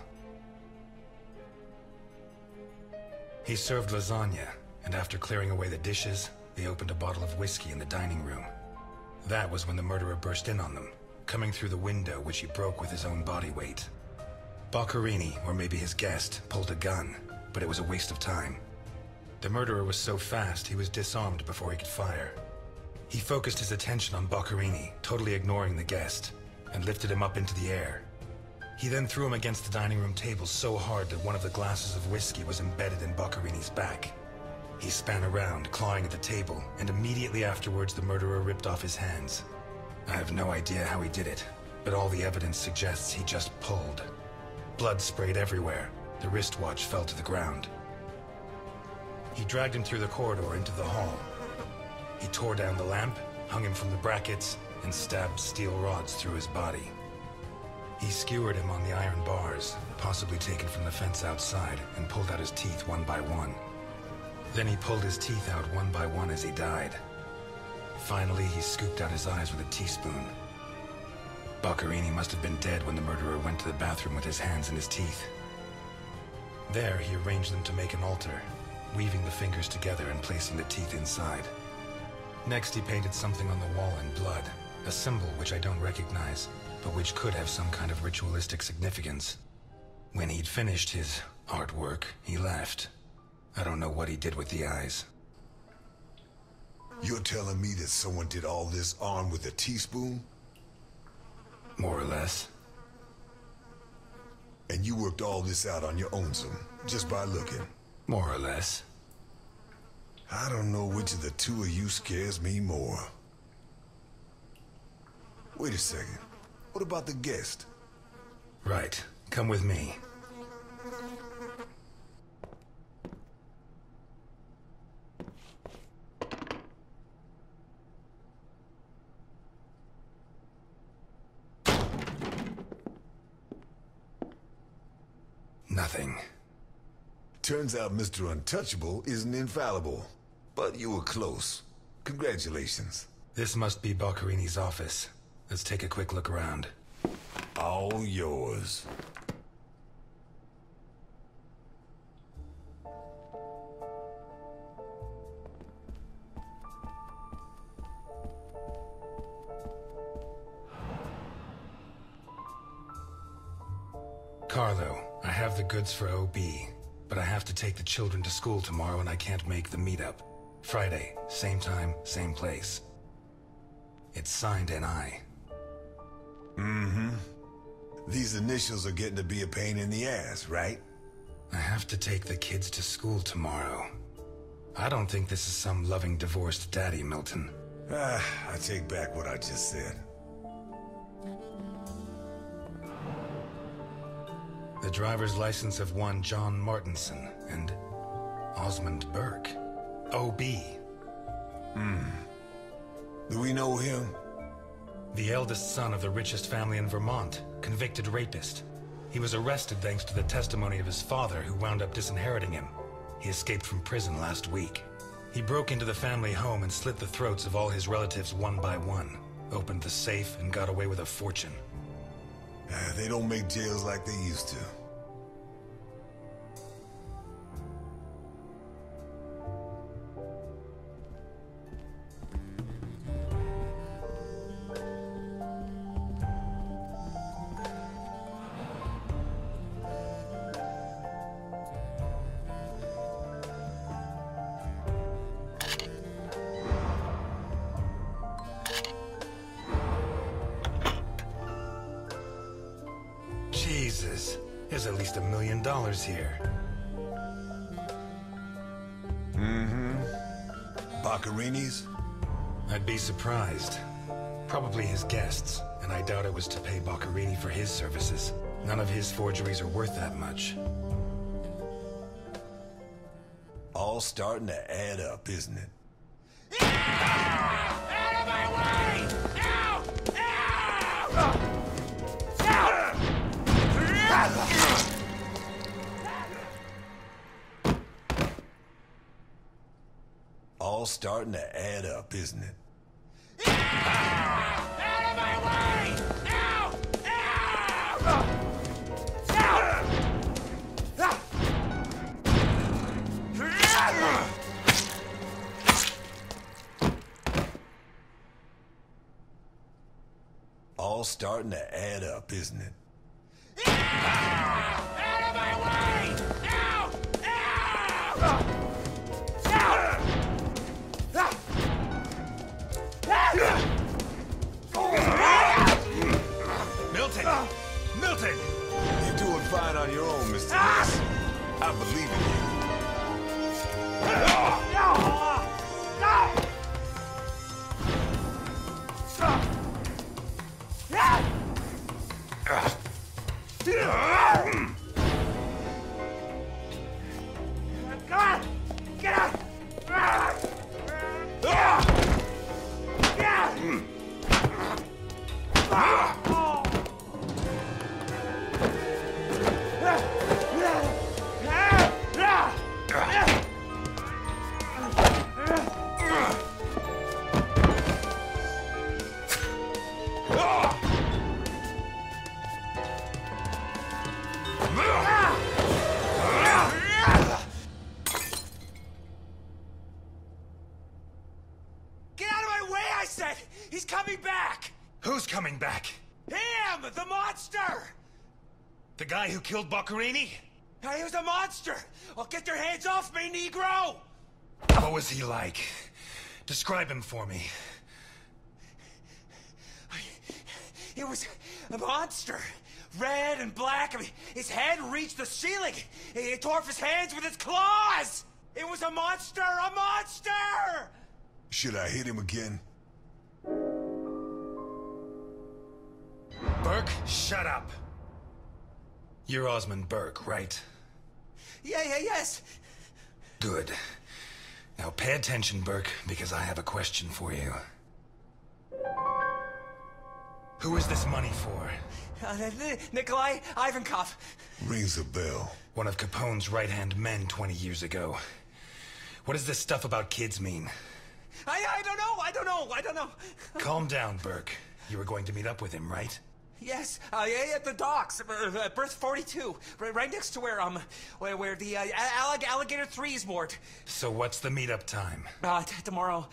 He served lasagna, and after clearing away the dishes, they opened a bottle of whiskey in the dining room. That was when the murderer burst in on them, coming through the window which he broke with his own body weight. Boccherini, or maybe his guest, pulled a gun, but it was a waste of time. The murderer was so fast he was disarmed before he could fire. He focused his attention on Boccherini, totally ignoring the guest, and lifted him up into the air. He then threw him against the dining room table so hard that one of the glasses of whiskey was embedded in Boccherini's back. He span around, clawing at the table, and immediately afterwards the murderer ripped off his hands. I have no idea how he did it, but all the evidence suggests he just pulled. Blood sprayed everywhere. The wristwatch fell to the ground. He dragged him through the corridor into the hall. He tore down the lamp, hung him from the brackets, and stabbed steel rods through his body. He skewered him on the iron bars, possibly taken from the fence outside, and pulled out his teeth one by one. Then he pulled his teeth out one by one as he died. Finally, he scooped out his eyes with a teaspoon. Boccherini must have been dead when the murderer went to the bathroom with his hands in his teeth. There, he arranged them to make an altar, weaving the fingers together and placing the teeth inside. Next, he painted something on the wall in blood, a symbol which I don't recognize, but which could have some kind of ritualistic significance. When he'd finished his artwork, he left. I don't know what he did with the eyes. You're telling me that someone did all this armed with a teaspoon? More or less. And you worked all this out on your own, just by looking? More or less. I don't know which of the two of you scares me more. Wait a second. What about the guest? Right. Come with me. Nothing. Turns out Mr. Untouchable isn't infallible. But you were close. Congratulations. This must be Boccherini's office. Let's take a quick look around. All yours. Carlo, I have the goods for OB, but I have to take the children to school tomorrow and I can't make the meetup. Friday, same time, same place. It's signed NI. Mm-hmm. These initials are getting to be a pain in the ass, right? I have to take the kids to school tomorrow. I don't think this is some loving divorced daddy, Milton. I take back what I just said. The driver's license of one John Martinson and Osmond Burke. OB. Do we know him? The eldest son of the richest family in Vermont, convicted rapist. He was arrested thanks to the testimony of his father, who wound up disinheriting him. He escaped from prison last week. He broke into the family home and slit the throats of all his relatives one by one, opened the safe, and got away with a fortune. They don't make jails like they used to. Jesus, there's at least $1 million here. Boccarini's? I'd be surprised. Probably his guests, and I doubt it was to pay Boccarini for his services. None of his forgeries are worth that much. All starting to add up, isn't it? Out of my way! Ow! Ow! All starting to add up, isn't it? Out of my way! Ow! Ow! All starting to add up, isn't it? Out of my way! Ow! Ow! Milton! Milton! You're doing fine on your own, Mr. Ness. I believe in you. Get out! Get out of my way, I said! He's coming back! Who's coming back? Him! The monster! The guy who killed Boccarini? He was a monster! Well, get your hands off me, Negro! What was he like? Describe him for me. He was a monster. Red and black. I mean, his head reached the ceiling. He tore off his hands with his claws! It was a monster! A monster! Should I hit him again? Burke, shut up. You're Osmond Burke, right? Yes. Good. Now pay attention, Burke, because I have a question for you. Who is this money for? Nikolai Ivankov. Rings a bell. One of Capone's right-hand men 20 years ago. What does this stuff about kids mean? I don't know. Calm down, Burke. You were going to meet up with him, right? Yes, at the docks, berth 42, right next to where the Alligator 3 is moored. So what's the meetup time? Tomorrow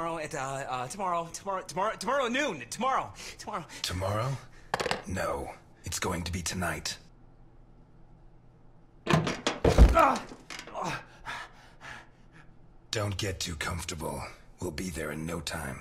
at noon. Tomorrow. Tomorrow? No, it's going to be tonight. Don't get too comfortable. We'll be there in no time.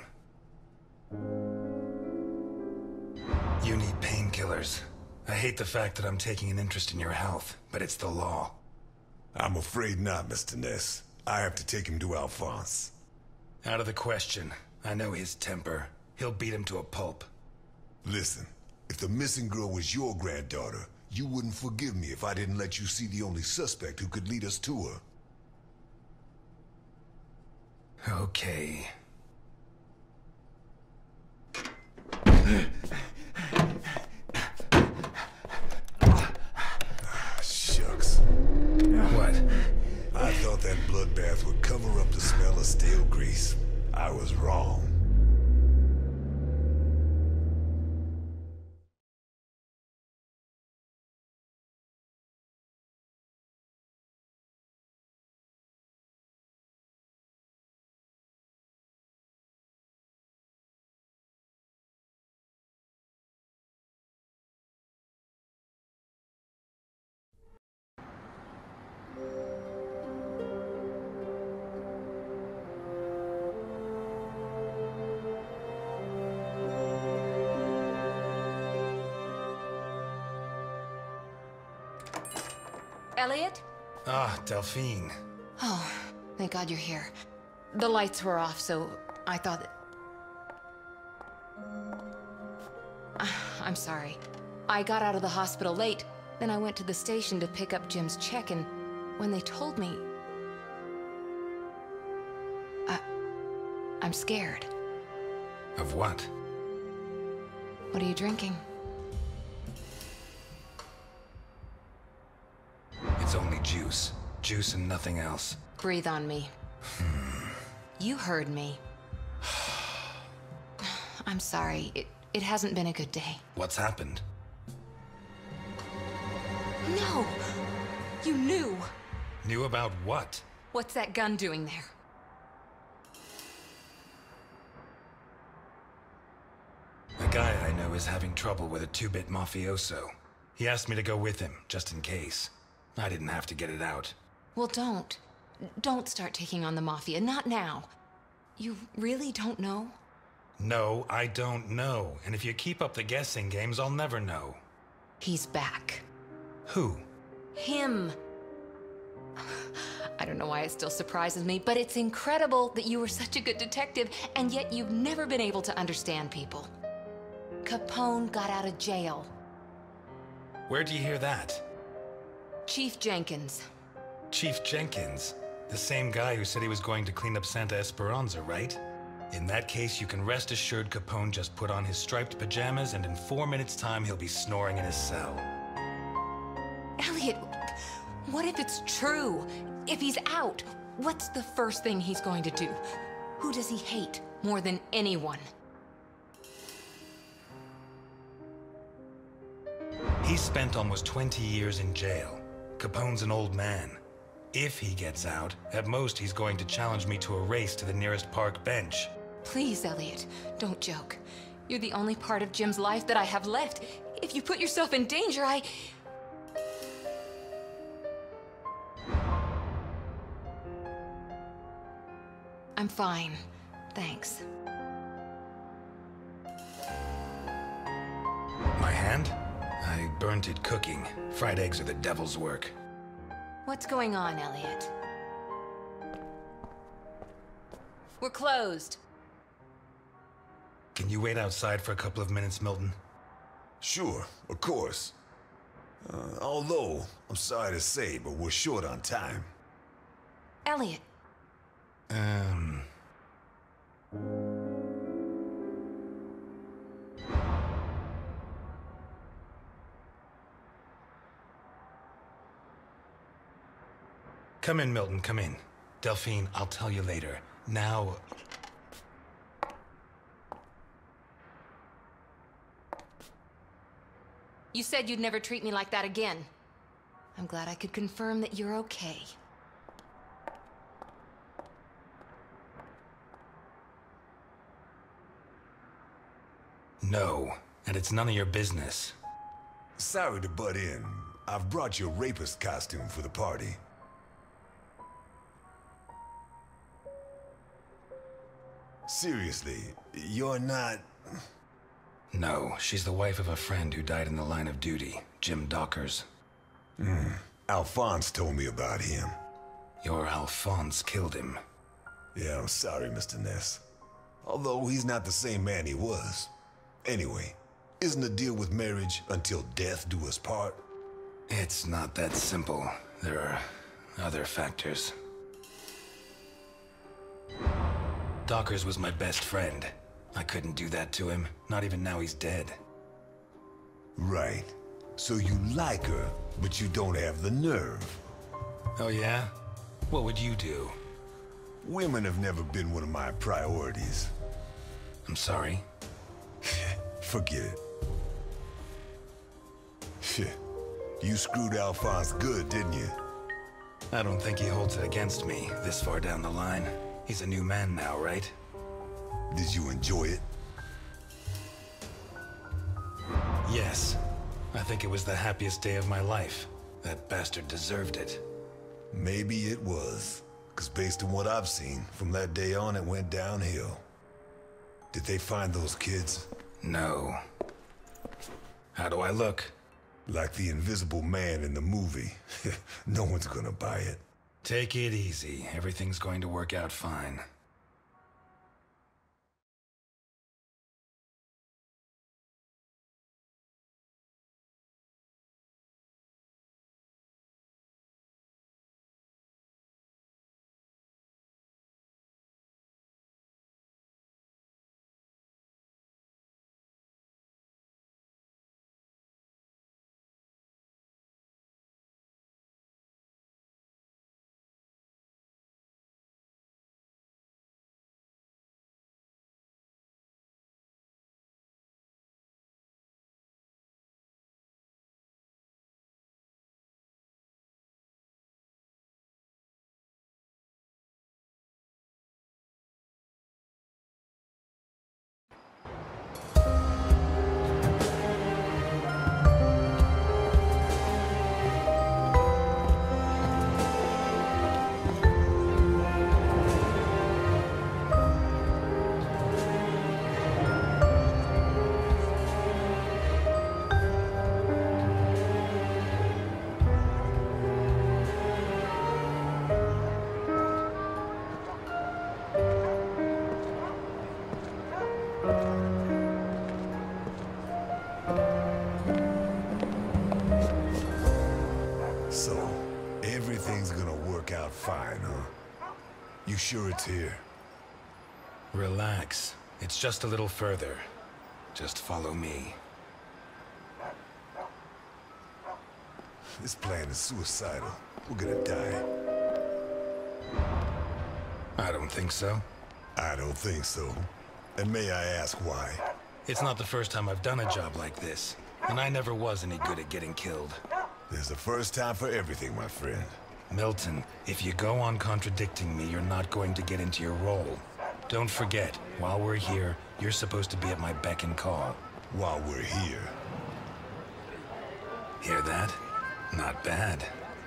You need painkillers. I hate the fact that I'm taking an interest in your health, but it's the law. I'm afraid not, Mr. Ness. I have to take him to Alphonse. Out of the question. I know his temper. He'll beat him to a pulp. Listen, if the missing girl was your granddaughter, you wouldn't forgive me if I didn't let you see the only suspect who could lead us to her. Okay. Shucks. What? I thought that bloodbath would cover up the smell of stale grease. I was wrong. Elliot? Ah, Delphine. Oh, thank God you're here. The lights were off, so I thought that... I'm sorry. I got out of the hospital late, then I went to the station to pick up Jim's check, and when they told me... I'm scared. Of what? What are you drinking? It's only juice. Juice and nothing else. Breathe on me. You heard me. I'm sorry. It hasn't been a good day. What's happened? No! You knew! Knew about what? What's that gun doing there? A guy I know is having trouble with a two-bit mafioso. He asked me to go with him, just in case. I didn't have to get it out. Well, don't. Don't start taking on the Mafia. Not now. You really don't know? No, I don't know. And if you keep up the guessing games, I'll never know. He's back. Who? Him. I don't know why it still surprises me, but it's incredible that you were such a good detective, and yet you've never been able to understand people. Capone got out of jail. Where'd you hear that? Chief Jenkins. Chief Jenkins? The same guy who said he was going to clean up Santa Esperanza, right? In that case, you can rest assured Capone just put on his striped pajamas, and in 4 minutes' time, he'll be snoring in his cell. Elliot, what if it's true? If he's out, what's the first thing he's going to do? Who does he hate more than anyone? He spent almost 20 years in jail. Capone's an old man. If he gets out, at most he's going to challenge me to a race to the nearest park bench. Please, Elliot, don't joke. You're the only part of Jim's life that I have left. If you put yourself in danger, I'm fine. Thanks. My hand? I burnt it cooking. Fried eggs are the devil's work. What's going on, Elliot? We're closed. Can you wait outside for a couple of minutes, Milton? Sure, of course. Although, I'm sorry to say, but we're short on time. Elliot. Come in, Milton, come in. Delphine, I'll tell you later. Now... You said you'd never treat me like that again. I'm glad I could confirm that you're okay. No, and it's none of your business. Sorry to butt in. I've brought your rapist costume for the party. Seriously, you're not... No, she's the wife of a friend who died in the line of duty, Jim Dockers. Alphonse told me about him. Your Alphonse killed him. Yeah, I'm sorry, Mr. Ness. Although he's not the same man he was. Anyway, isn't the deal with marriage until death do us part? It's not that simple. There are other factors. Dockers was my best friend. I couldn't do that to him, not even now he's dead. Right. So you like her, but you don't have the nerve. Oh yeah? What would you do? Women have never been one of my priorities. I'm sorry. Forget it. You screwed Alphonse good, didn't you? I don't think he holds it against me this far down the line. He's a new man now, right? Did you enjoy it? Yes. I think it was the happiest day of my life. That bastard deserved it. Maybe it was. Because based on what I've seen, from that day on it went downhill. Did they find those kids? No. How do I look? Like the Invisible Man in the movie. No one's gonna buy it. Take it easy. Everything's going to work out fine. So, everything's gonna work out fine, huh? You sure it's here? Relax. It's just a little further. Just follow me. This plan is suicidal. We're gonna die. I don't think so. I don't think so. And may I ask why? It's not the first time I've done a job like this. And I never was any good at getting killed. There's a first time for everything, my friend. Milton, if you go on contradicting me, you're not going to get into your role. Don't forget, while we're here, you're supposed to be at my beck and call. While we're here. Hear that? Not bad.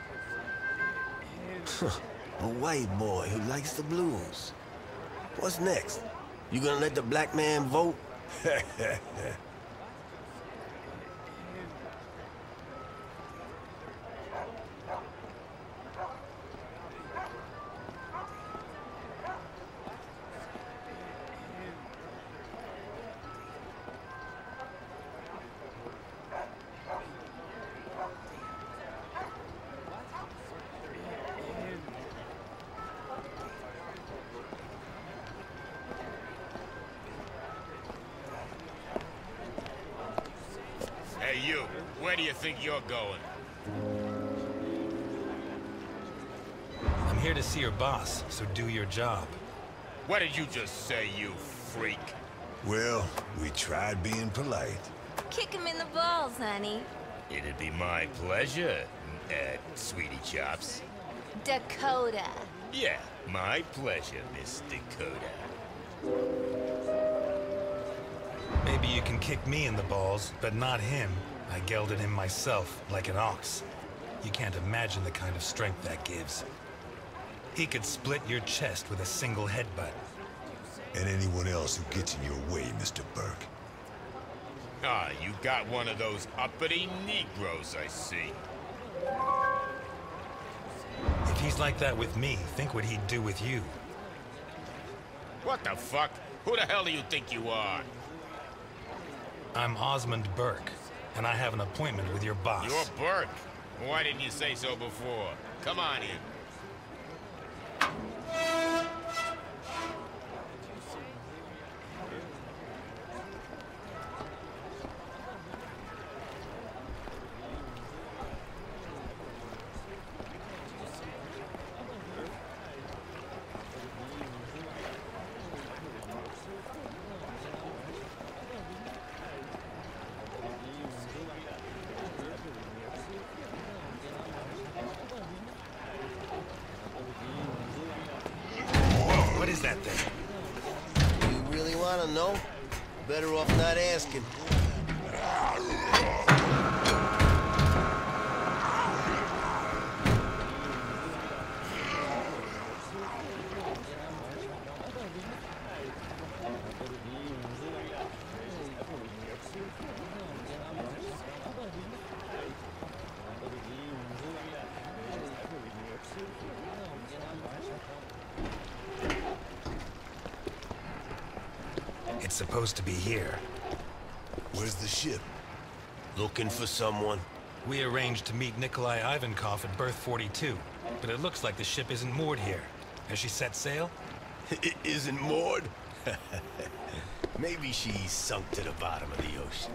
A white boy who likes the blues. What's next? You gonna let the black man vote? Hey, you. Where do you think you're going? I'm here to see your boss, so do your job. What did you just say, you freak? Well, we tried being polite. Kick him in the balls, honey. It'd be my pleasure, Sweetie Chops. Dakota. Yeah, my pleasure, Miss Dakota. Maybe you can kick me in the balls, but not him. I gelded him myself, like an ox. You can't imagine the kind of strength that gives. He could split your chest with a single headbutt. And anyone else who gets in your way, Mr. Burke. Ah, you got one of those uppity Negroes, I see. If he's like that with me, think what he'd do with you. What the fuck? Who the hell do you think you are? I'm Osmond Burke, and I have an appointment with your boss. You're Burke? Why didn't you say so before? Come on in. What is that thing? You really want to know? Better off not asking. It's supposed to be here. Where's the ship? Looking for someone? We arranged to meet Nikolai Ivankov at berth 42, but it looks like the ship isn't moored here. Has she set sail? It isn't moored? Maybe she's sunk to the bottom of the ocean.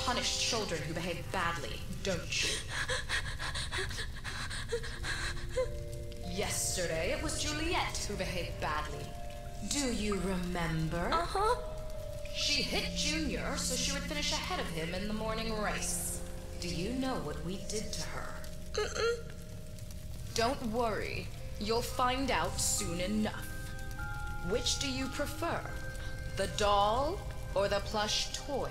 punish children who behave badly, don't you? Yesterday, it was Juliet who behaved badly. Do you remember? Uh-huh. She hit Junior so she would finish ahead of him in the morning race. Do you know what we did to her? Mm-mm. Don't worry. You'll find out soon enough. Which do you prefer? The doll or the plush toy?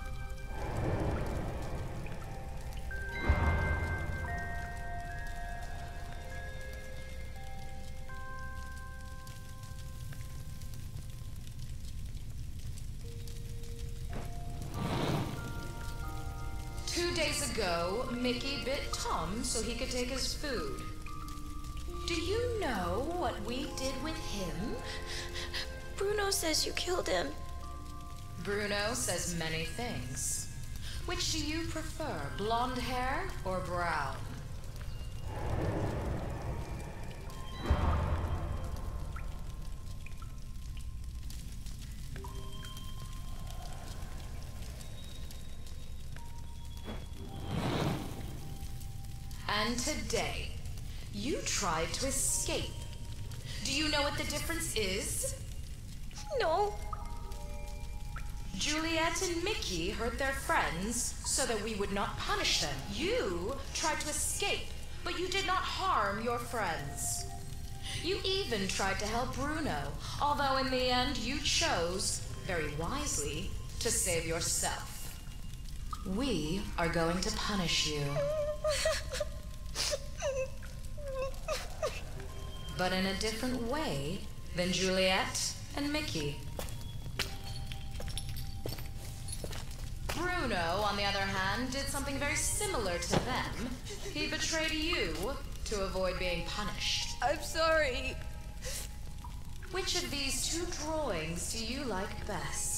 2 days ago, Mickey bit Tom so he could take his food. Do you know what we did with him? Bruno says you killed him. Bruno says many things. Which do you prefer, blonde hair or brown? And today, you tried to escape. Do you know what the difference is? No. Juliet and Mickey hurt their friends so that we would not punish them. You tried to escape, but you did not harm your friends. You even tried to help Bruno, although in the end you chose, very wisely, to save yourself. We are going to punish you. But in a different way than Juliet and Mickey. Bruno, on the other hand, did something very similar to them. He betrayed you to avoid being punished. I'm sorry. Which of these two drawings do you like best?